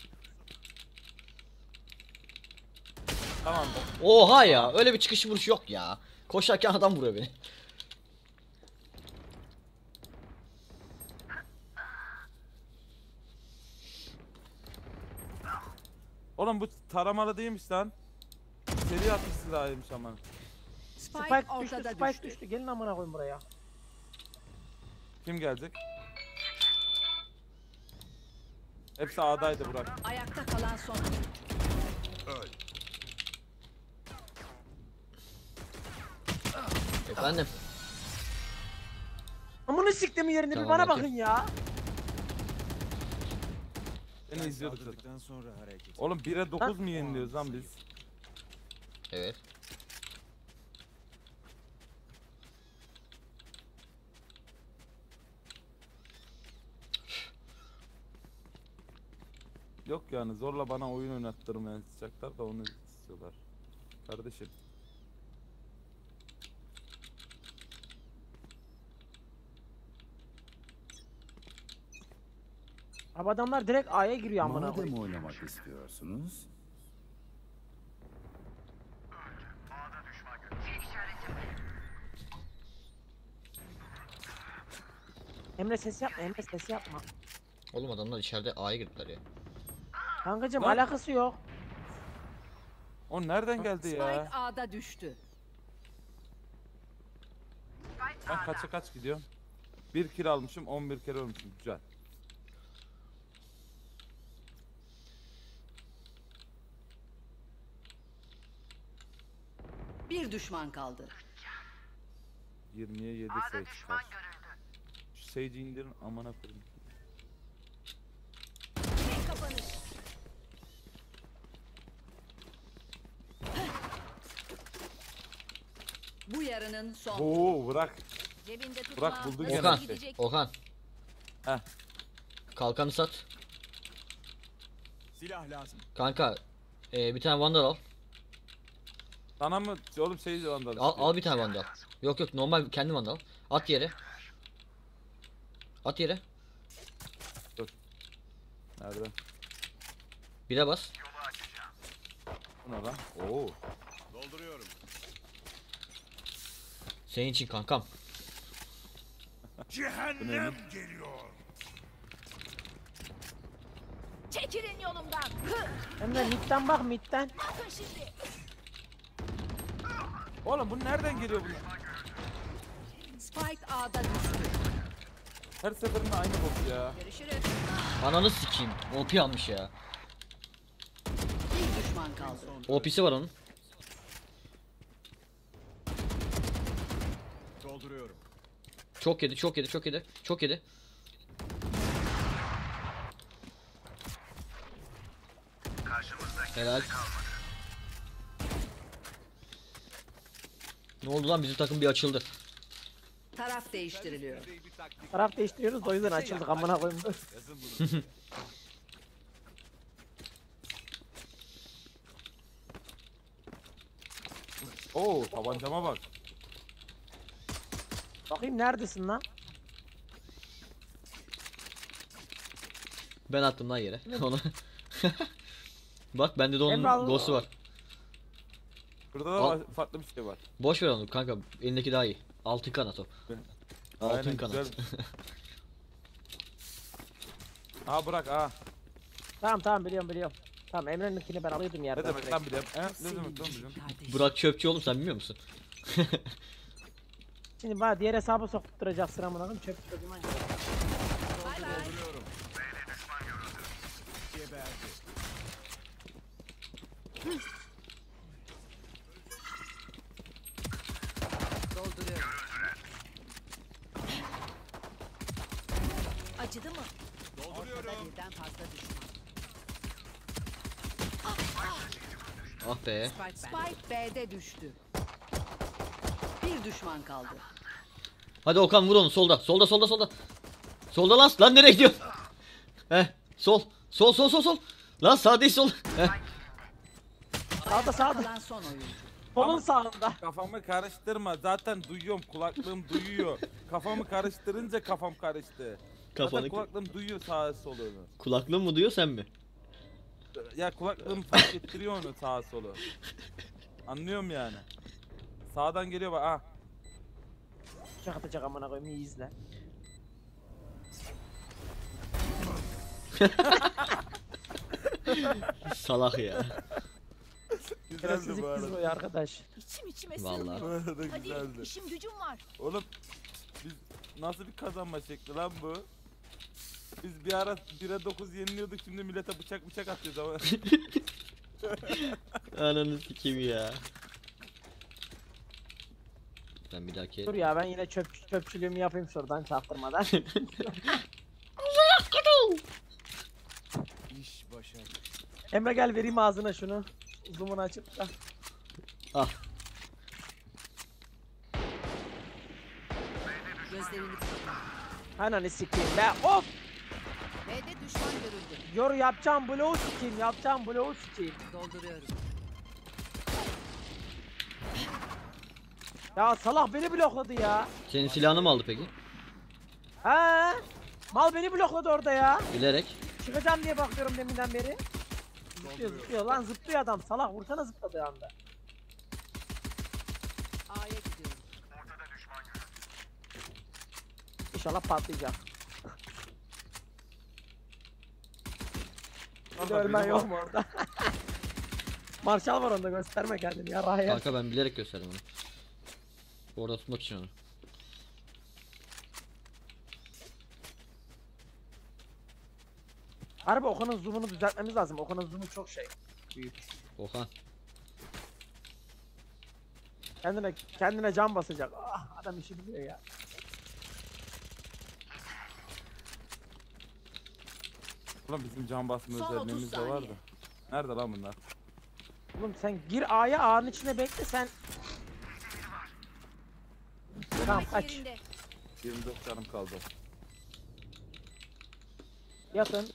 C: Tamam da.
A: Oha ya öyle bir çıkış vuruş yok ya. Koşarken adam vuruyor beni.
C: Oğlum bu taramalı değilmiş lan. Seri atış silahıymış ama.
E: Spike,
B: Spike düştü,
E: ortada
B: Spike
E: düştü.
B: düştü. Gelin amına koyayım buraya.
C: Kim gelecek? Hepsi A'daydı Burak.
E: Ayakta kalan son oyuncu.
D: Öl.
A: Efendim.
B: Amına siktim yerini bir
A: Tamam,
B: bana
A: bakayım.
B: bakın ya.
C: Seni izliyorduk zaten.
D: Saldırdıktan sonra hareket.
C: Oğlum 1'e 9 mu yeniliyoruz lan biz?
A: Evet.
C: Yok yani zorla bana oyun oynattırmaya çalışacaklar da onu istiyorlar. Kardeşim.
B: Abi adamlar direkt A'ya giriyor amına
G: Madem
B: koyayım.
G: oynamak istiyorsunuz,
B: Emre ses yapma, Emre ses yapma.
A: Oğlum adamlar içeride A'ya girdiler ya.
B: Kankacım
C: Lan.
B: alakası yok.
C: O nereden geldi
E: Spike
C: ya?
E: A'da düştü.
C: Ben kaça kaç gidiyorum? 1 kill almışım, 11 kere ölmüşüm. Güzel.
E: Bir düşman kaldı.
C: 20'ye 7 Sage çıkar. Şu Sage'i indirin amına koyayım.
F: Kapanış.
E: Bu yarının son.
C: Oo bırak.
F: Cebinde tutma.
C: Burak buldu
F: Nasıl
C: gene
A: Okan.
C: bir
F: gidecek?
A: Okan.
C: Heh.
A: Kalkanı sat.
D: Silah lazım.
A: Kanka bir tane vandal al.
C: Sana mı? Oğlum Sage vandal.
A: Al bir tane vandal. Yok yok normal kendi vandal. At yere. At yere.
C: Nerede?
A: Bire bas.
C: Bu ne lan? Oo.
D: Dolduruyorum.
A: Senin için kankam.
D: Cehennem geliyor.
F: Çekilin yolumdan. Hı,
B: Emre midden bak midden.
F: bakın şimdi.
C: Oğlum bu nereden geliyor bu?
E: Spike A'da düştü.
C: Her seferinde aynı bok ya.
F: Görüşürüz.
A: Ananı sikeyim. OP almış ya.
E: Bir düşman kaldı.
A: OP'si var onun.
D: Dolduruyorum.
A: Çok yedi, çok yedi, çok yedi. Çok yedi. Helal. Ne oldu lan bizim takım bir açıldı.
E: Taraf değiştiriliyor.
B: Taraf değiştiriyoruz da o yüzden açıldık amına koyayım.
D: Yazın bunu.
C: Oo tabancama bak.
B: Bakayım neredesin lan?
A: Ben attım lan yere. Onu. Bak bende de onun
B: Emre al-
A: ghost'u var.
C: Burada da
A: Al.
C: farklı bir şey var.
A: Boş ver onu kanka. Elindeki daha iyi. Altın kanat o. Altın
C: Aynen,
A: kanat.
C: güzel. Aa bırak aa.
B: Tamam biliyorum. Tamam Emre'ninkini ben alıyordum
C: Ne
B: yerden.
C: demek
B: direkt.
C: lan biliyorum. Ne demek lan biliyorum.
A: Burak çöpçü oğlum sen bilmiyor musun?
B: Şimdi bana diğer hesabı soktutturacaksın amına koyayım çöp çocuğuma.
D: Dolduruyorum. Geberdi.
E: Dolduruyorum.
F: Acıdı mı?
D: Dolduruyorum.
E: Ortada birden fazla düşman.
A: Ah be.
E: Spike B'de düştü. Bir düşman kaldı.
A: Hadi Okan vur onu solda. Solda. Solda lan. Lan nereye gidiyorsun? Heh. Sol. Sol. Lan sağ değil sol. Heh.
B: Sağda
E: Kalan son oyuncu.
B: Kolun sağında.
C: Kafamı karıştırma. Zaten duyuyorum. Kulaklığım duyuyor. Kafamı karıştırınca kafam karıştı. Zaten
A: Kafanı
C: kulaklığım duyuyor sağa solu.
A: kulaklığın mı duyuyor sen mi?
C: Ya kulaklığım fark ettiriyor onu sağa solu. Anlıyorum yani. Sağdan geliyor bak. Ah.
B: Bıçak atacak amına koyayım iyi izle.
A: Salak ya.
C: Güzeldi
B: Kerensizlik
C: bu
B: biz
C: arada.
B: bu ya arkadaş.
F: İçim
A: Vallahi.
C: Bu
F: ısınmıyor.
C: arada
F: Hadi
C: güzeldi.
F: işim gücüm var.
C: Oğlum biz nasıl bir kazanma şekli lan bu? Biz bir ara 1'e 9 yeniliyorduk şimdi millete bıçak atıyoruz ama.
A: Ananı sikeyim ya. Ben bir dahaki
B: Dur ya ben yine çöpçülüğümü yapayım şuradan çaktırmadan.
D: İş başarılı.
B: Emre gel vereyim ağzına şunu. Zoom'unu açıp da.
A: ah
E: Gözlerini kapatın.
B: Ananı sikeyim be of!
F: B'de düşman görüldü.
B: Yoru yapacağım bloğu sikeyim.
E: Dolduruyorum.
B: Ya salak beni blokladı ya.
A: senin silahını mı aldı peki?
B: Ha? Mal beni blokladı orada ya.
A: Bilerek.
B: Çıkacağım diye bakıyorum deminden beri. Zıplıyor lan zıplıyor adam salak vursana zıpladığı anda.
E: A'ya gidiyorum.
B: İnşallah patlayacak. Bir de
C: Kanka,
B: ölmen
C: biri
B: yok
C: var.
B: mu orada? Marşal var onda gösterme kendini ya Ryan.
A: Kanka ben bilerek gösterdim onu. Orada tutmak için onu.
B: Harbi Okan'ın zoom'unu düzeltmemiz lazım. Okan'ın zoom'u çok şey. Büyük.
A: Okan.
B: Kendine can basacak. Ah adam işi biliyor ya.
C: Ulan bizim can basma
E: Son 30
C: özelliğimiz de
E: saniye.
C: vardı. Nerede lan bunlar?
B: Oğlum sen gir A'ya A'nın içine bekle sen. Tamam kaç.
F: Yerinde.
C: 24 canım kaldı.
B: Yatın.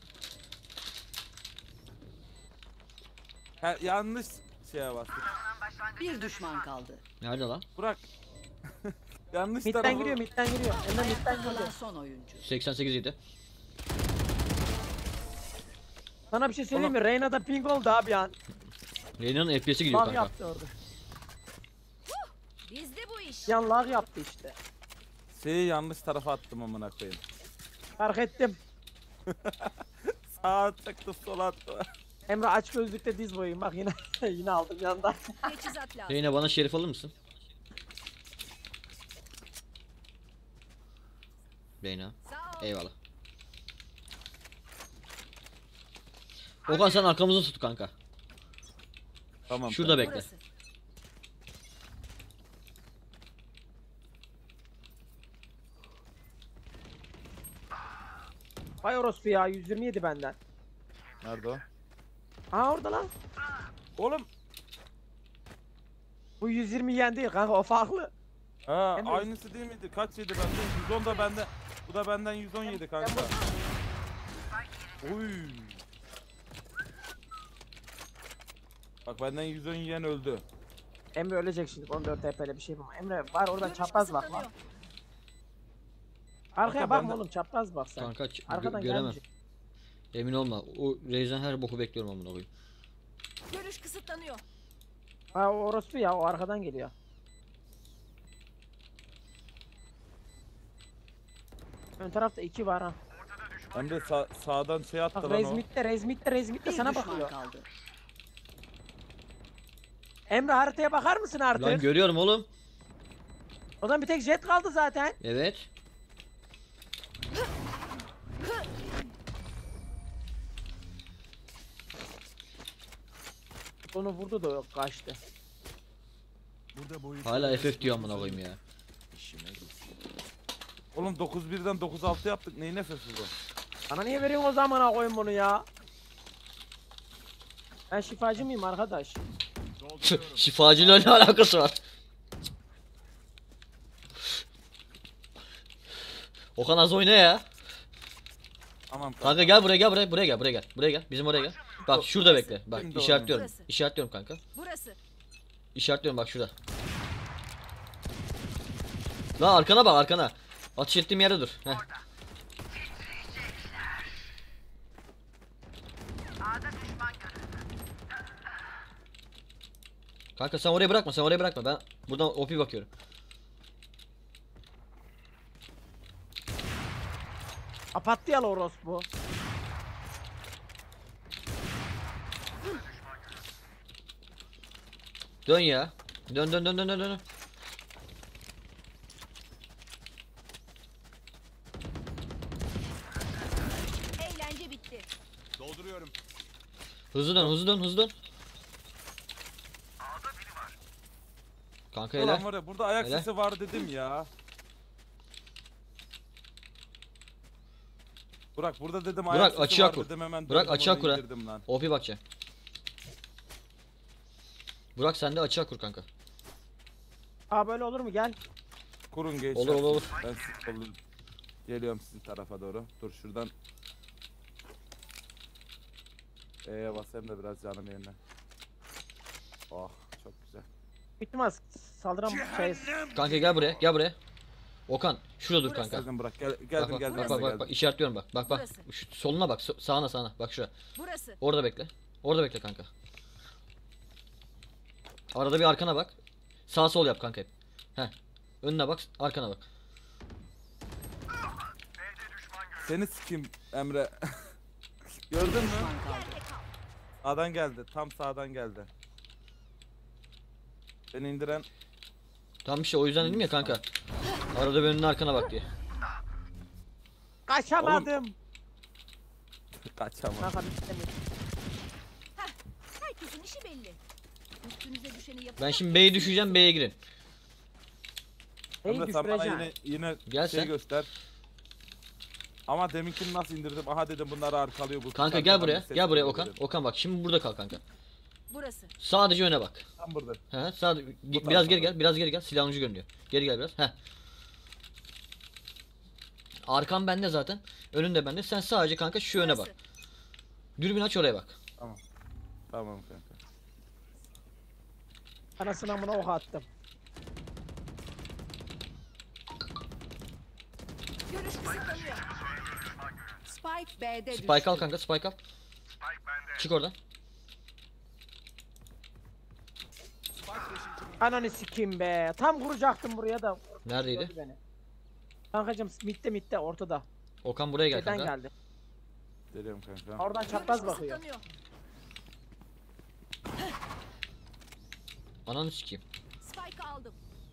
C: Ha, yanlış şeye bastık.
E: Bir düşman kaldı.
A: Nerede lan?
C: Burak. Yanlış
B: Midden
C: tarafı.
B: giriyor midden giriyor. Hemen midden
E: Kalan
B: giriyor.
E: son oyuncu.
A: 88 idi.
B: Sana bir şey söyleyeyim mi? Reyna'da ping oldu abi ya.
A: Reyna'nın FPS'i gidiyor
B: Lag
A: kanka.
B: yaptı orada.
F: Bizde bu iş.
B: Yan lag yaptı işte.
C: Şeyi yanlış tarafa attım amına koyayım.
B: Fark ettim.
C: Sağa atacaktı sola attı.
B: Emre aç gözlükle diz boyayım bak yine yine aldım yandan.
F: Teçhizat lazım.
A: Reyna bana şerif alır mısın? Reyna.
F: Sağ ol.
A: Eyvallah. Okan sen arkamızı tut kanka.
C: Tamam.
A: Şurada bekle.
F: Burası.
B: Vay orospu ya 127 benden.
C: Nerede o?
B: Aa orada lan.
C: Oğlum.
B: Bu 120 yen değil kanka o farklı.
C: Ha
B: Emre-
C: aynısı değil miydi? Kaç yedi benden? 110 da bende. Bu da benden 117 kanka. Oy. Bak benden 110 yiyen öldü.
B: Emre ölecek şimdi 14 TP'le bir şey yapma. Emre var oradan
F: Görüş
B: çapraz bak lan.
F: kısıtlanıyor.
B: Arkaya
C: Kanka,
B: bakma
C: ben de-
B: oğlum çapraz bak sen.
A: Kanka
B: Arkadan
A: göremem.
B: gelmeyecek.
A: Emin olma. O Reis'den her boku bekliyorum amına koyayım.
F: Görüş kısıtlanıyor.
B: Ha o orospu ya o arkadan geliyor. Ön tarafta 2 var ha.
C: Hem de sağdan şey attı
B: Bak
C: lan o.
B: Rezmit'te
E: Bir
B: sana
E: düşman
B: bakıyor.
E: kaldı.
B: Emre haritaya bakar mısın artık?
A: Lan görüyorum oğlum.
B: Odan bir tek jet kaldı zaten.
A: Evet.
B: Onu vurdu da yok kaçtı.
D: Burada boyut
A: Hala FF diyor amına koyayım ya.
D: işime güç.
C: Oğlum 9-1'den 9-6 yaptık. Neyin nefesi bu?
B: Sana niye veriyorsun o zamana koyun bunu ya? Ben şifacı mıyım arkadaş?
D: Dolduruyorum.
A: Şifacıyla ne alakası var? Okan az oyna ya.
C: Tamam kanka.
A: Kanka gel buraya gel buraya gel buraya gel. Buraya gel. Bizim oraya gel. Bak şurada bekle. Bak
C: Şimdi
A: işaretliyorum.
F: Burası.
A: İşaretliyorum kanka.
F: Burası.
A: İşaretliyorum bak şurada. Lan arkana bak arkana. Atış ettiğim yerde dur. Heh. Kanka sen oraya bırakma, sen oraya bırakma. Ben buradan OP bakıyorum.
B: Kapattı ya orospu.
A: Dön ya. Dön dön dön dön dön dön.
F: Eğlence bitti.
D: Dolduruyorum.
A: Hızlı dön, hızlı dön, hızlı dön. Kanka
C: Ulan
A: helal.
C: var ya burada ayak
A: Helal.
C: sesi var dedim ya. Burak burada dedim
A: Burak,
C: ayak sesi
A: açığa
C: var
A: kur.
C: dedim hemen
A: Burak,
C: döndüm
A: açığa
C: oraya
A: kur ha.
C: indirdim lan.
A: OP bakacağım. Burak sen de açığa kur kanka.
B: Aa böyle olur mu gel.
C: Kurun gençler.
A: Olur, olur, olur.
C: Ben siz kollu- geliyorum sizin tarafa doğru. Dur şuradan. Basayım da biraz canım yerine. Oh çok güzel.
B: Bitmez. Saldıran şey.
A: Kanka gel buraya, gel buraya. Okan şurada dur
F: Burası.
A: kanka.
C: Geldim Burak. Geldim
A: Bak
C: geldim.
A: bak
C: geldim.
A: bak bak işaretliyorum bak. Bak bak.
F: Burası.
A: Şu soluna bak. Sağına sağına. Bak şuraya.
F: Burası.
A: Orada bekle. Orada bekle kanka. Arada bir arkana bak. Sağ sol yap kanka hep. Heh. Önüne bak, arkana bak.
C: Seni sikeyim Emre. Gördün mü?
E: Düşman kaldı.
F: Yerde kal.
C: Sağdan geldi. Tam sağdan geldi. Beni indiren
A: Tamam işte o yüzden dedim ya kanka. Arada bir önüne arkana bak diye.
B: Kaçamadım.
C: kaçamam.
B: Kanka bitemiyorum.
F: Herkesin işi belli. Üstünüze düşeni yapın.
A: Ben şimdi B'ye düşeceğim, B'ye girin.
B: Neyi
C: Emre sen bana
B: düşüreceksin?
C: yine
A: Gel
C: şey
A: sen.
C: göster. Ama deminkini nasıl indirdim? Aha dedim bunları arkalıyor bu.
A: Kanka gel buraya. Gel buraya Okan. Okan bak şimdi burada kal kanka.
F: Burası.
A: Sadece öne bak.
C: Tam burada.
A: He, sadece biraz
C: tarafa
A: geri
C: bak.
A: gel, biraz geri gel. Silahın ucu görünüyor. Geri gel biraz. He. Arkam bende zaten. Önün de bende. Sen sadece kanka şu öne bak.
F: Burası.
A: Dürbün aç oraya bak.
C: Tamam kanka.
B: Anasını amına ok attım.
F: Görüş kısıtlanıyor.
E: Spike B'de düştü.
A: Spike al kanka, spike al. Çık oradan.
B: Ananı sikeyim be. Tam kuracaktım buraya da.
A: Neredeydi?
B: Gördü beni. Kankacım mitte ortada.
A: Okan buraya gel
B: Neden
A: kanka.
B: geldi?
C: Geliyorum kanka.
B: Oradan
F: Görüş
B: çapraz bakıyor.
F: kısıtlanıyor.
A: Ananı sikeyim.
F: Spike aldım.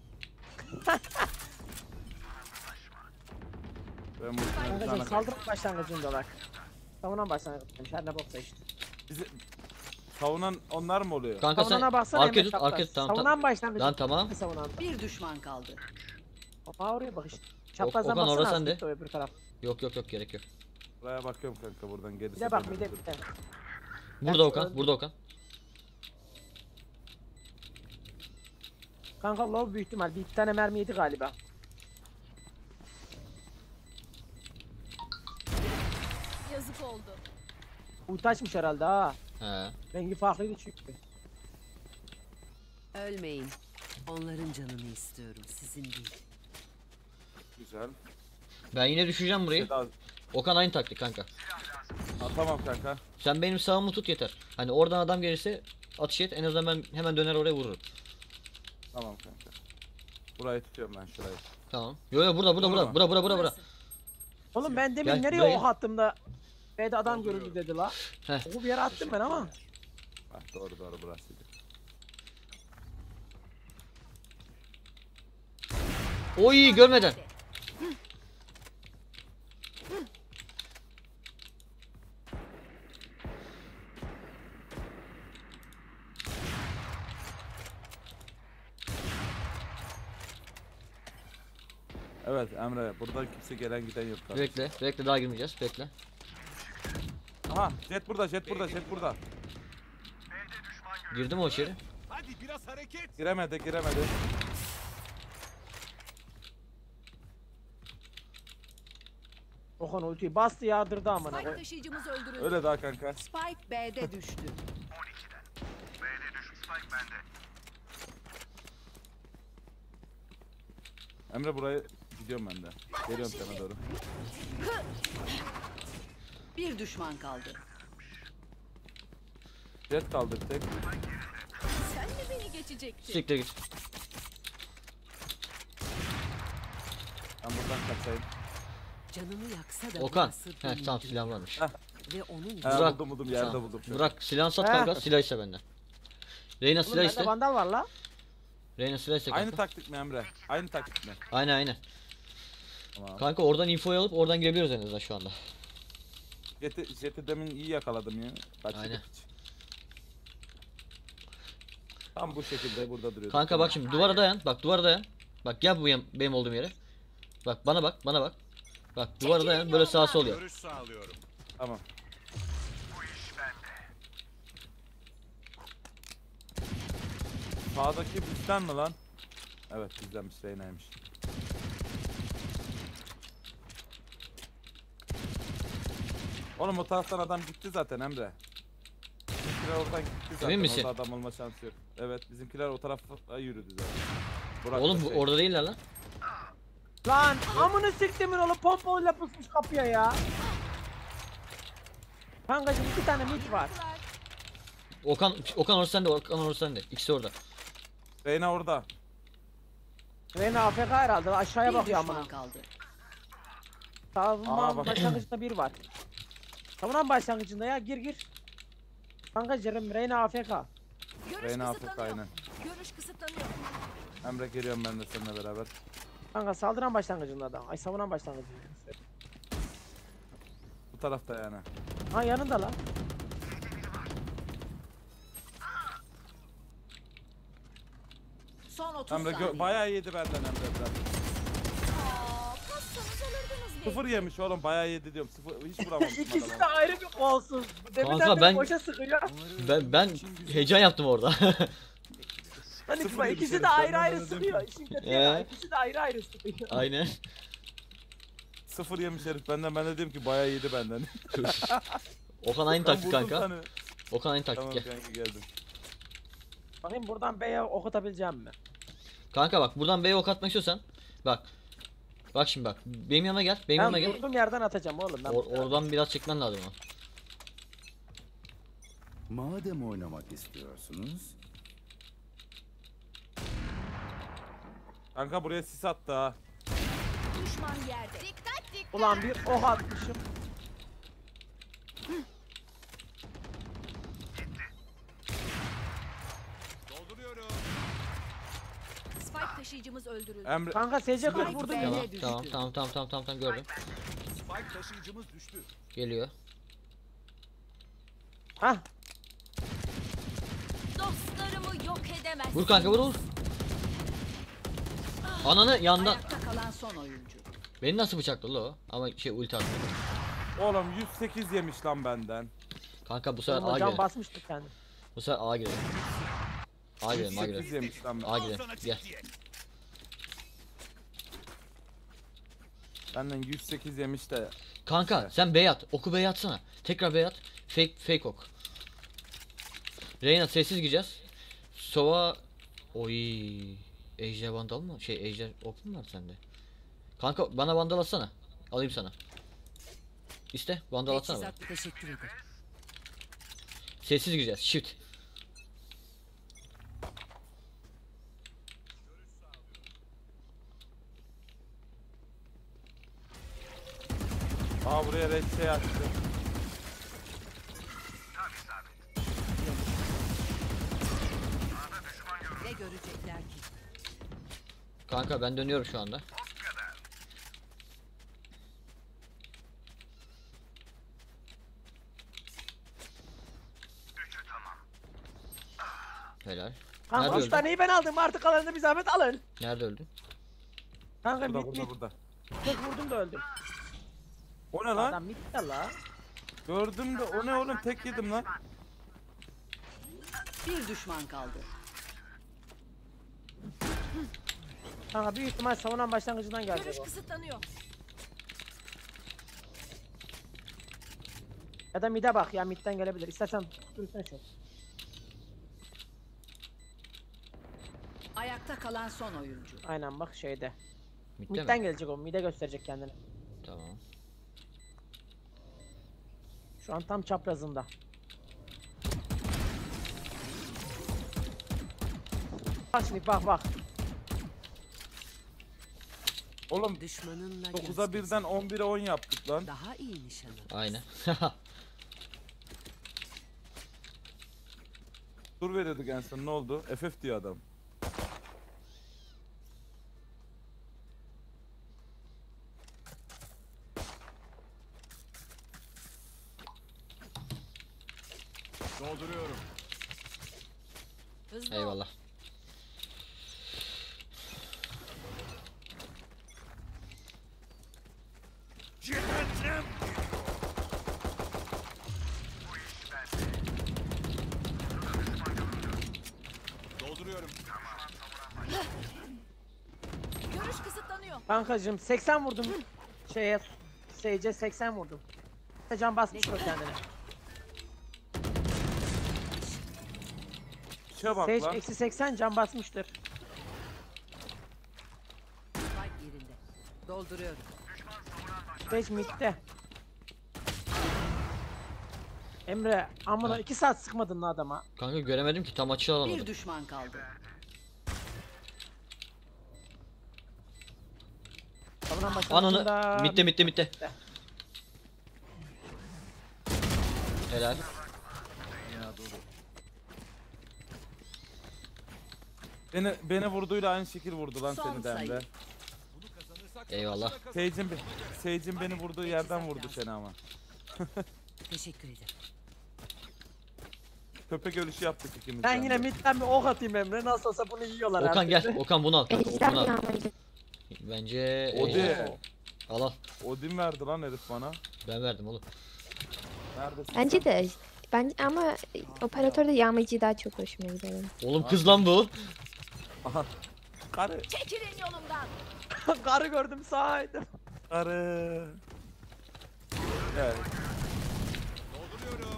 C: Ben bu bir
B: Kankacım
C: tane
B: saldırı başlangıcında bak. Savunan başlangıcında. Her ne boksa işte.
C: bizi savunan onlar mı oluyor?
A: Kanka sen
B: Savunana baksana
A: arkaya
B: Emre
A: tut,
B: çapraz.
A: arkaya tut. Tamam
B: Savunan
A: tamam.
B: başlangıcı.
A: Lan tamam.
B: Savunan.
E: Bir düşman kaldı.
B: Aa oraya bak işte. Çaprazdan
A: Okan,
B: baksana
A: orası
B: az
A: sende.
B: gitti o öbür taraf.
A: Yok yok yok gerek yok.
C: Buraya bakıyorum kanka buradan gerisi.
B: Bir de bak bir
C: benim.
B: de bir de.
A: Burada Okan, burada Okan.
B: Kanka low büyük ihtimal. Bir iki tane mermi yedi galiba.
F: Yazık oldu.
B: Uytaçmış herhalde ha.
A: He.
B: Rengi farklıydı çünkü.
E: Ölmeyin. Onların canını istiyorum, sizin değil.
C: Güzel.
A: Ben yine düşeceğim burayı.
C: Seda-
A: Okan aynı taktik kanka.
C: Ha, tamam kanka.
A: Sen benim sağımı tut yeter. Hani oradan adam gelirse atış et. En azından ben hemen döner oraya vururum.
C: Tamam kanka. Burayı tutuyorum ben şurayı.
A: Tamam. Yo yo burada burada
C: Vurma.
A: burada bura.
F: Burası.
B: Oğlum ben demin
A: Gel,
B: nereye
A: buraya.
B: ok attım da B'de adam görüldü dedi la.
A: Heh.
B: Oku bir yere attım ben ama.
C: Ha, doğru burasıydı.
A: Oy görmeden.
C: Evet Emre buradan kimse gelen giden yok kardeşim.
A: Bekle. Bekle daha girmeyeceğiz. Bekle.
C: Aha jet burada.
A: Girdi mi o içeri?
D: Hadi biraz hareket.
C: Giremedi.
B: Okan ultiyi bastı yağdırdı amına
F: Spike
B: koy.
F: taşıyıcımız öldürüldü.
C: Öyle daha kanka.
E: Spike B'de düştü.
C: Emre burayı gidiyorum ben de. Geliyorum sana doğru.
E: Bir düşman kaldı.
C: Jet kaldı bir tek.
F: Sen mi beni geçecektin?
A: Siktir git.
C: Ben buradan kaçayım.
E: Canını yaksa da
A: Okan.
E: burası
A: Heh
E: benim
A: tamam silah varmış.
E: ve onun
C: Ha,
A: Burak.
C: buldum yerde
A: Tamam.
C: buldum.
A: Burak silah sat
B: Heh.
A: kanka. Silah iste benden. Reyna
B: Oğlum
A: silah
B: bende
A: iste.
B: vandal var la.
A: Reyna silah iste
C: Aynı
A: kanka.
C: taktik mi Emre? Aynı taktik mi?
A: Aynen.
C: Tamam.
A: Kanka oradan infoyu alıp oradan girebiliyoruz en azından şu anda.
C: Jet'i demin iyi yakaladım ya. Kaçırdık
A: Aynen.
C: hiç. Tam bu şekilde burada duruyor.
A: Kanka bak şimdi duvara dayan. Bak duvara dayan. Bak gel bu benim olduğum yere. Bak bana bak. Bak duvara dayan böyle sağa sol yap.
D: Görüş sağlıyorum.
C: Tamam. Sağdaki bizden mi lan? Evet bizdenmiş Reyna'ymış. Oğlum o taraftan adam gitti zaten Emre. Bizimkiler oradan gitti zaten.
A: Emin misin?
C: Orada adam olma şansı yok. Evet bizimkiler o tarafa yürüdü zaten. Burak
A: Oğlum
C: da
A: bu
C: şey-
A: orada değiller lan.
B: Lan amını siktimin oğlum pompayla pusmuş kapıya ya. Kankacım 2 tane mid var.
A: Okan orası sende, Okan orası sende. İkisi orada.
C: Reyna orada.
B: Reyna AFK herhalde aşağıya
E: Bir
B: bakıyor
E: düşman
B: amına.
E: kaldı.
C: Aa,
B: Tamam
C: bak.
B: başlangıçta bir var. Tamam başlangıcında ya gir. Kankacım Reyna AFK.
F: Görüş
C: Reyna AFK
F: kısıtlanıyor.
C: aynen.
F: Görüş kısıtlanıyor.
C: Emre geliyorum ben de seninle beraber.
B: Kanka saldıran başlangıcında da. Ay savunan başlangıcında.
C: Bu tarafta yani.
B: Ha yanında lan.
E: Son 30
C: Emre
E: saniye.
C: bayağı yedi benden Emre biraz.
F: Aa, kassanız alırdınız beni.
C: Sıfır yemiş oğlum bayağı yedi diyorum. Sıfır hiç vuramamışım
B: İkisi de
C: adama.
B: ayrı bir kolsuz. Deminden
A: Kanka,
B: beri
A: ben-
B: boşa sıkıyor.
A: Ben heyecan yaptım orada.
B: Hani
C: Sıfır
B: bak,
C: yemiş
B: ikisi
C: herif,
B: de ayrı
C: benden
B: ayrı
C: öyle
B: sıkıyor.
C: değil.
B: İşin kötü ya.
A: Ee?
B: İkisi de ayrı ayrı sıkıyor.
A: Aynen.
C: Sıfır yemiş herif benden. Ben de dedim ki bayağı yedi benden.
A: Okan aynı
C: Ben
A: taktik
C: vurdum
A: kanka.
C: seni.
A: Okan aynı taktik
C: Tamam
A: gel.
C: kanka geldim.
B: Bakayım buradan B'ye ok atabileceğim mi?
A: Kanka bak buradan B'ye ok atmak istiyorsan. Bak. Bak şimdi bak. Benim yanıma gel. Benim yanıma
B: Ben
A: gel.
B: durduğum yerden atacağım oğlum. Ben
A: Oradan biraz çekmen lazım ama.
D: Madem oynamak istiyorsunuz,
C: Kanka buraya sis attı ha.
F: Düşman yerde. Dikkat dikkat.
B: Ulan bir ok atmışım.
D: dolduruyorum.
F: Spike taşıyıcımız öldürüldü.
C: Emre
B: Kanka SC kurt
E: Spike
B: vurdu
E: B'ye
B: ya.
E: düştü.
A: Tamam gördüm.
D: Spike taşıyıcımız düştü.
A: Geliyor.
B: Hah.
F: Dostlarımı yok edemezsin.
A: Vur kanka vur. Ananı yandan.
E: Ayakta kalan son oyuncu.
A: Beni nasıl bıçakladı o? Ama şey ulti attı.
C: oğlum 108 yemiş lan benden.
A: Kanka bu sefer A
B: Hocam
A: girelim.
B: basmıştır kendi.
A: Bu sefer A girelim. A girelim, A
C: 108
A: girelim.
C: yemiş lan
A: A
C: ben.
A: girelim.
D: Sana
A: Gel.
D: ciddiye.
C: Benden 108 yemiş de.
A: Kanka sen B'ye at. Oku B'ye atsana. Tekrar B'ye at. Fake ok. Reyna sessiz gireceğiz. Sova. Oy. Ejder vandal mı? Ejder ok mu var sende? Kanka bana vandal atsana. Alayım sana. İste vandal atsana bana.
E: Teçhizat teşekkür ederim.
A: Sessiz gireceğiz. Shift.
C: Aa buraya red şey açtı.
E: Ne görecekler ki?
A: Kanka ben dönüyorum şu anda. Helal.
B: Kanka
A: Nerede
B: 3
A: öldün?
B: taneyi ben aldım artık kalanını bir zahmet alın.
A: Nerede öldün?
B: Kanka
C: Burada
B: mid
C: burada
B: mid.
C: burada.
B: Tek vurdum da öldüm.
C: O ne lan?
B: Adam mid de la.
C: Gördüm de o ne oğlum tek yedim lan.
E: Bir düşman kaldı.
B: Kanka büyük ihtimal savunan başlangıcından geldi
F: Görüş
B: bu.
F: kısıtlanıyor.
B: Ya da mid'e bak ya mid'den gelebilir. İstersen tutturursan çok.
E: Ayakta kalan son oyuncu.
B: Aynen bak şeyde.
A: Mid'de
B: Mid'den
A: mi?
B: gelecek o. Mid'e gösterecek kendini.
A: Tamam.
B: Şu an tam çaprazında. Bak şimdi bak.
C: Oğlum
E: Düşmanınla
C: 9'a
E: göz
C: 1'den 11'e 10 yaptık lan.
E: daha iyi nişan al.
A: Aynen.
C: Tur veriyorduk en son ne oldu? FF diyor adam.
D: Dolduruyorum.
F: Hızlı ol.
A: Eyvallah.
D: Cehennem. Dolduruyorum.
F: Görüş kısıtlanıyor.
B: Kankacım 80 vurdum. Şeye Sage'e 80 vurdum. Can basmış o kendine.
C: İşe bak
B: Sage
C: lan.
B: eksi 80 can basmıştır.
E: Spike yerinde. Dolduruyorum.
B: 5 midde. Emre amına 2 saat sıkmadın lan adama.
A: Kanka göremedim ki tam açı alamadım.
E: Bir düşman kaldı.
B: Amına
A: Ananı mitte. Helal.
C: Beni vurduğuyla aynı şekil vurdu lan
E: Son
C: seni de Emre.
E: sayı.
A: Eyvallah.
C: Sage'in beni vurduğu yerden vurdu seni ama.
E: Teşekkür ederim.
C: Köpek ölüşü yaptık ikimiz.
B: Ben
C: de
B: yine
C: Emre.
B: midden bir ok atayım Emre. Nasıl olsa bunu yiyorlar
A: Okan
B: artık.
A: gel. Okan bunu al. Kanka,
G: Ejder
A: bunu al.
G: yağmacı.
A: Bence
C: Odi.
A: al.
C: Odin verdi lan herif bana.
A: Ben verdim oğlum.
C: Neredesin
G: Bence
C: sen?
G: de. Ama operatörde yağmacı daha çok hoşuma gidiyor.
A: Oğlum kız lan bu.
C: Aha. Karı.
F: Çekilin yolumdan.
B: Karı gördüm sahaydım.
C: Karı. Evet.
D: Dolduruyorum.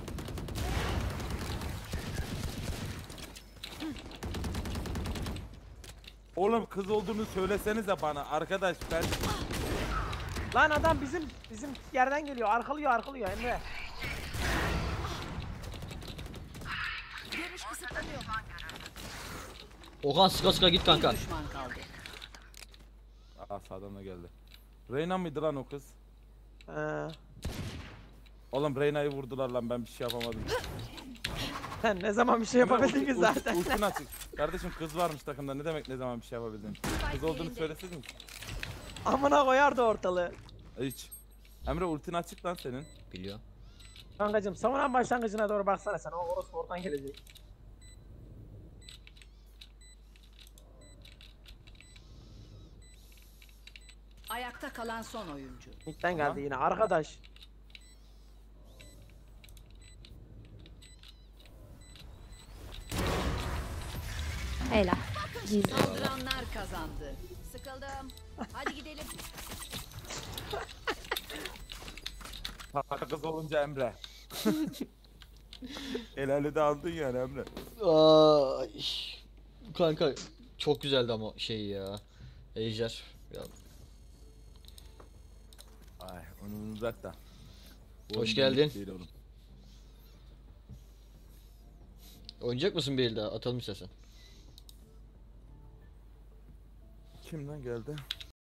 C: Oğlum kız olduğunu söylesenize bana arkadaş ben
B: Lan adam bizim yerden geliyor. Arkalıyor Emre.
F: Görüş kısıtlanıyor.
A: Okan sıka git kanka.
E: Bir düşman kaldı.
C: Aa sağdan da geldi. Reyna mıydı lan o kız?
B: Ee,
C: Oğlum Reyna'yı vurdular lan ben bir şey yapamadım.
B: sen ne zaman bir şey yapabildin ki zaten.
C: Ultin açık. Kardeşim kız varmış takımda ne demek ne zaman bir şey yapabildin? Kız olduğunu söyleseniz mi?
B: Amına koyardı ortalığı.
C: Hiç. Emre ultin açık lan senin.
A: Biliyor.
B: Kankacım savunan başlangıcına doğru baksana sen. O orospu oradan gelecek.
E: Ayakta kalan son oyuncu.
B: Midden geldi yine arkadaş.
G: Helal. Gizli.
E: Saldıranlar kazandı.
F: Sıkıldım. Hadi gidelim.
C: Kız olunca Emre. Helali de aldın yani Emre.
A: Ay. Kanka çok güzeldi ama şey ya. Ejder. Ya,
C: Ay onu uzak da. Bu
A: Hoş
C: oyun
A: geldin.
C: benlik değil oğlum.
A: oynayacak mısın bir el daha? Atalım istersen.
C: Kimden geldi?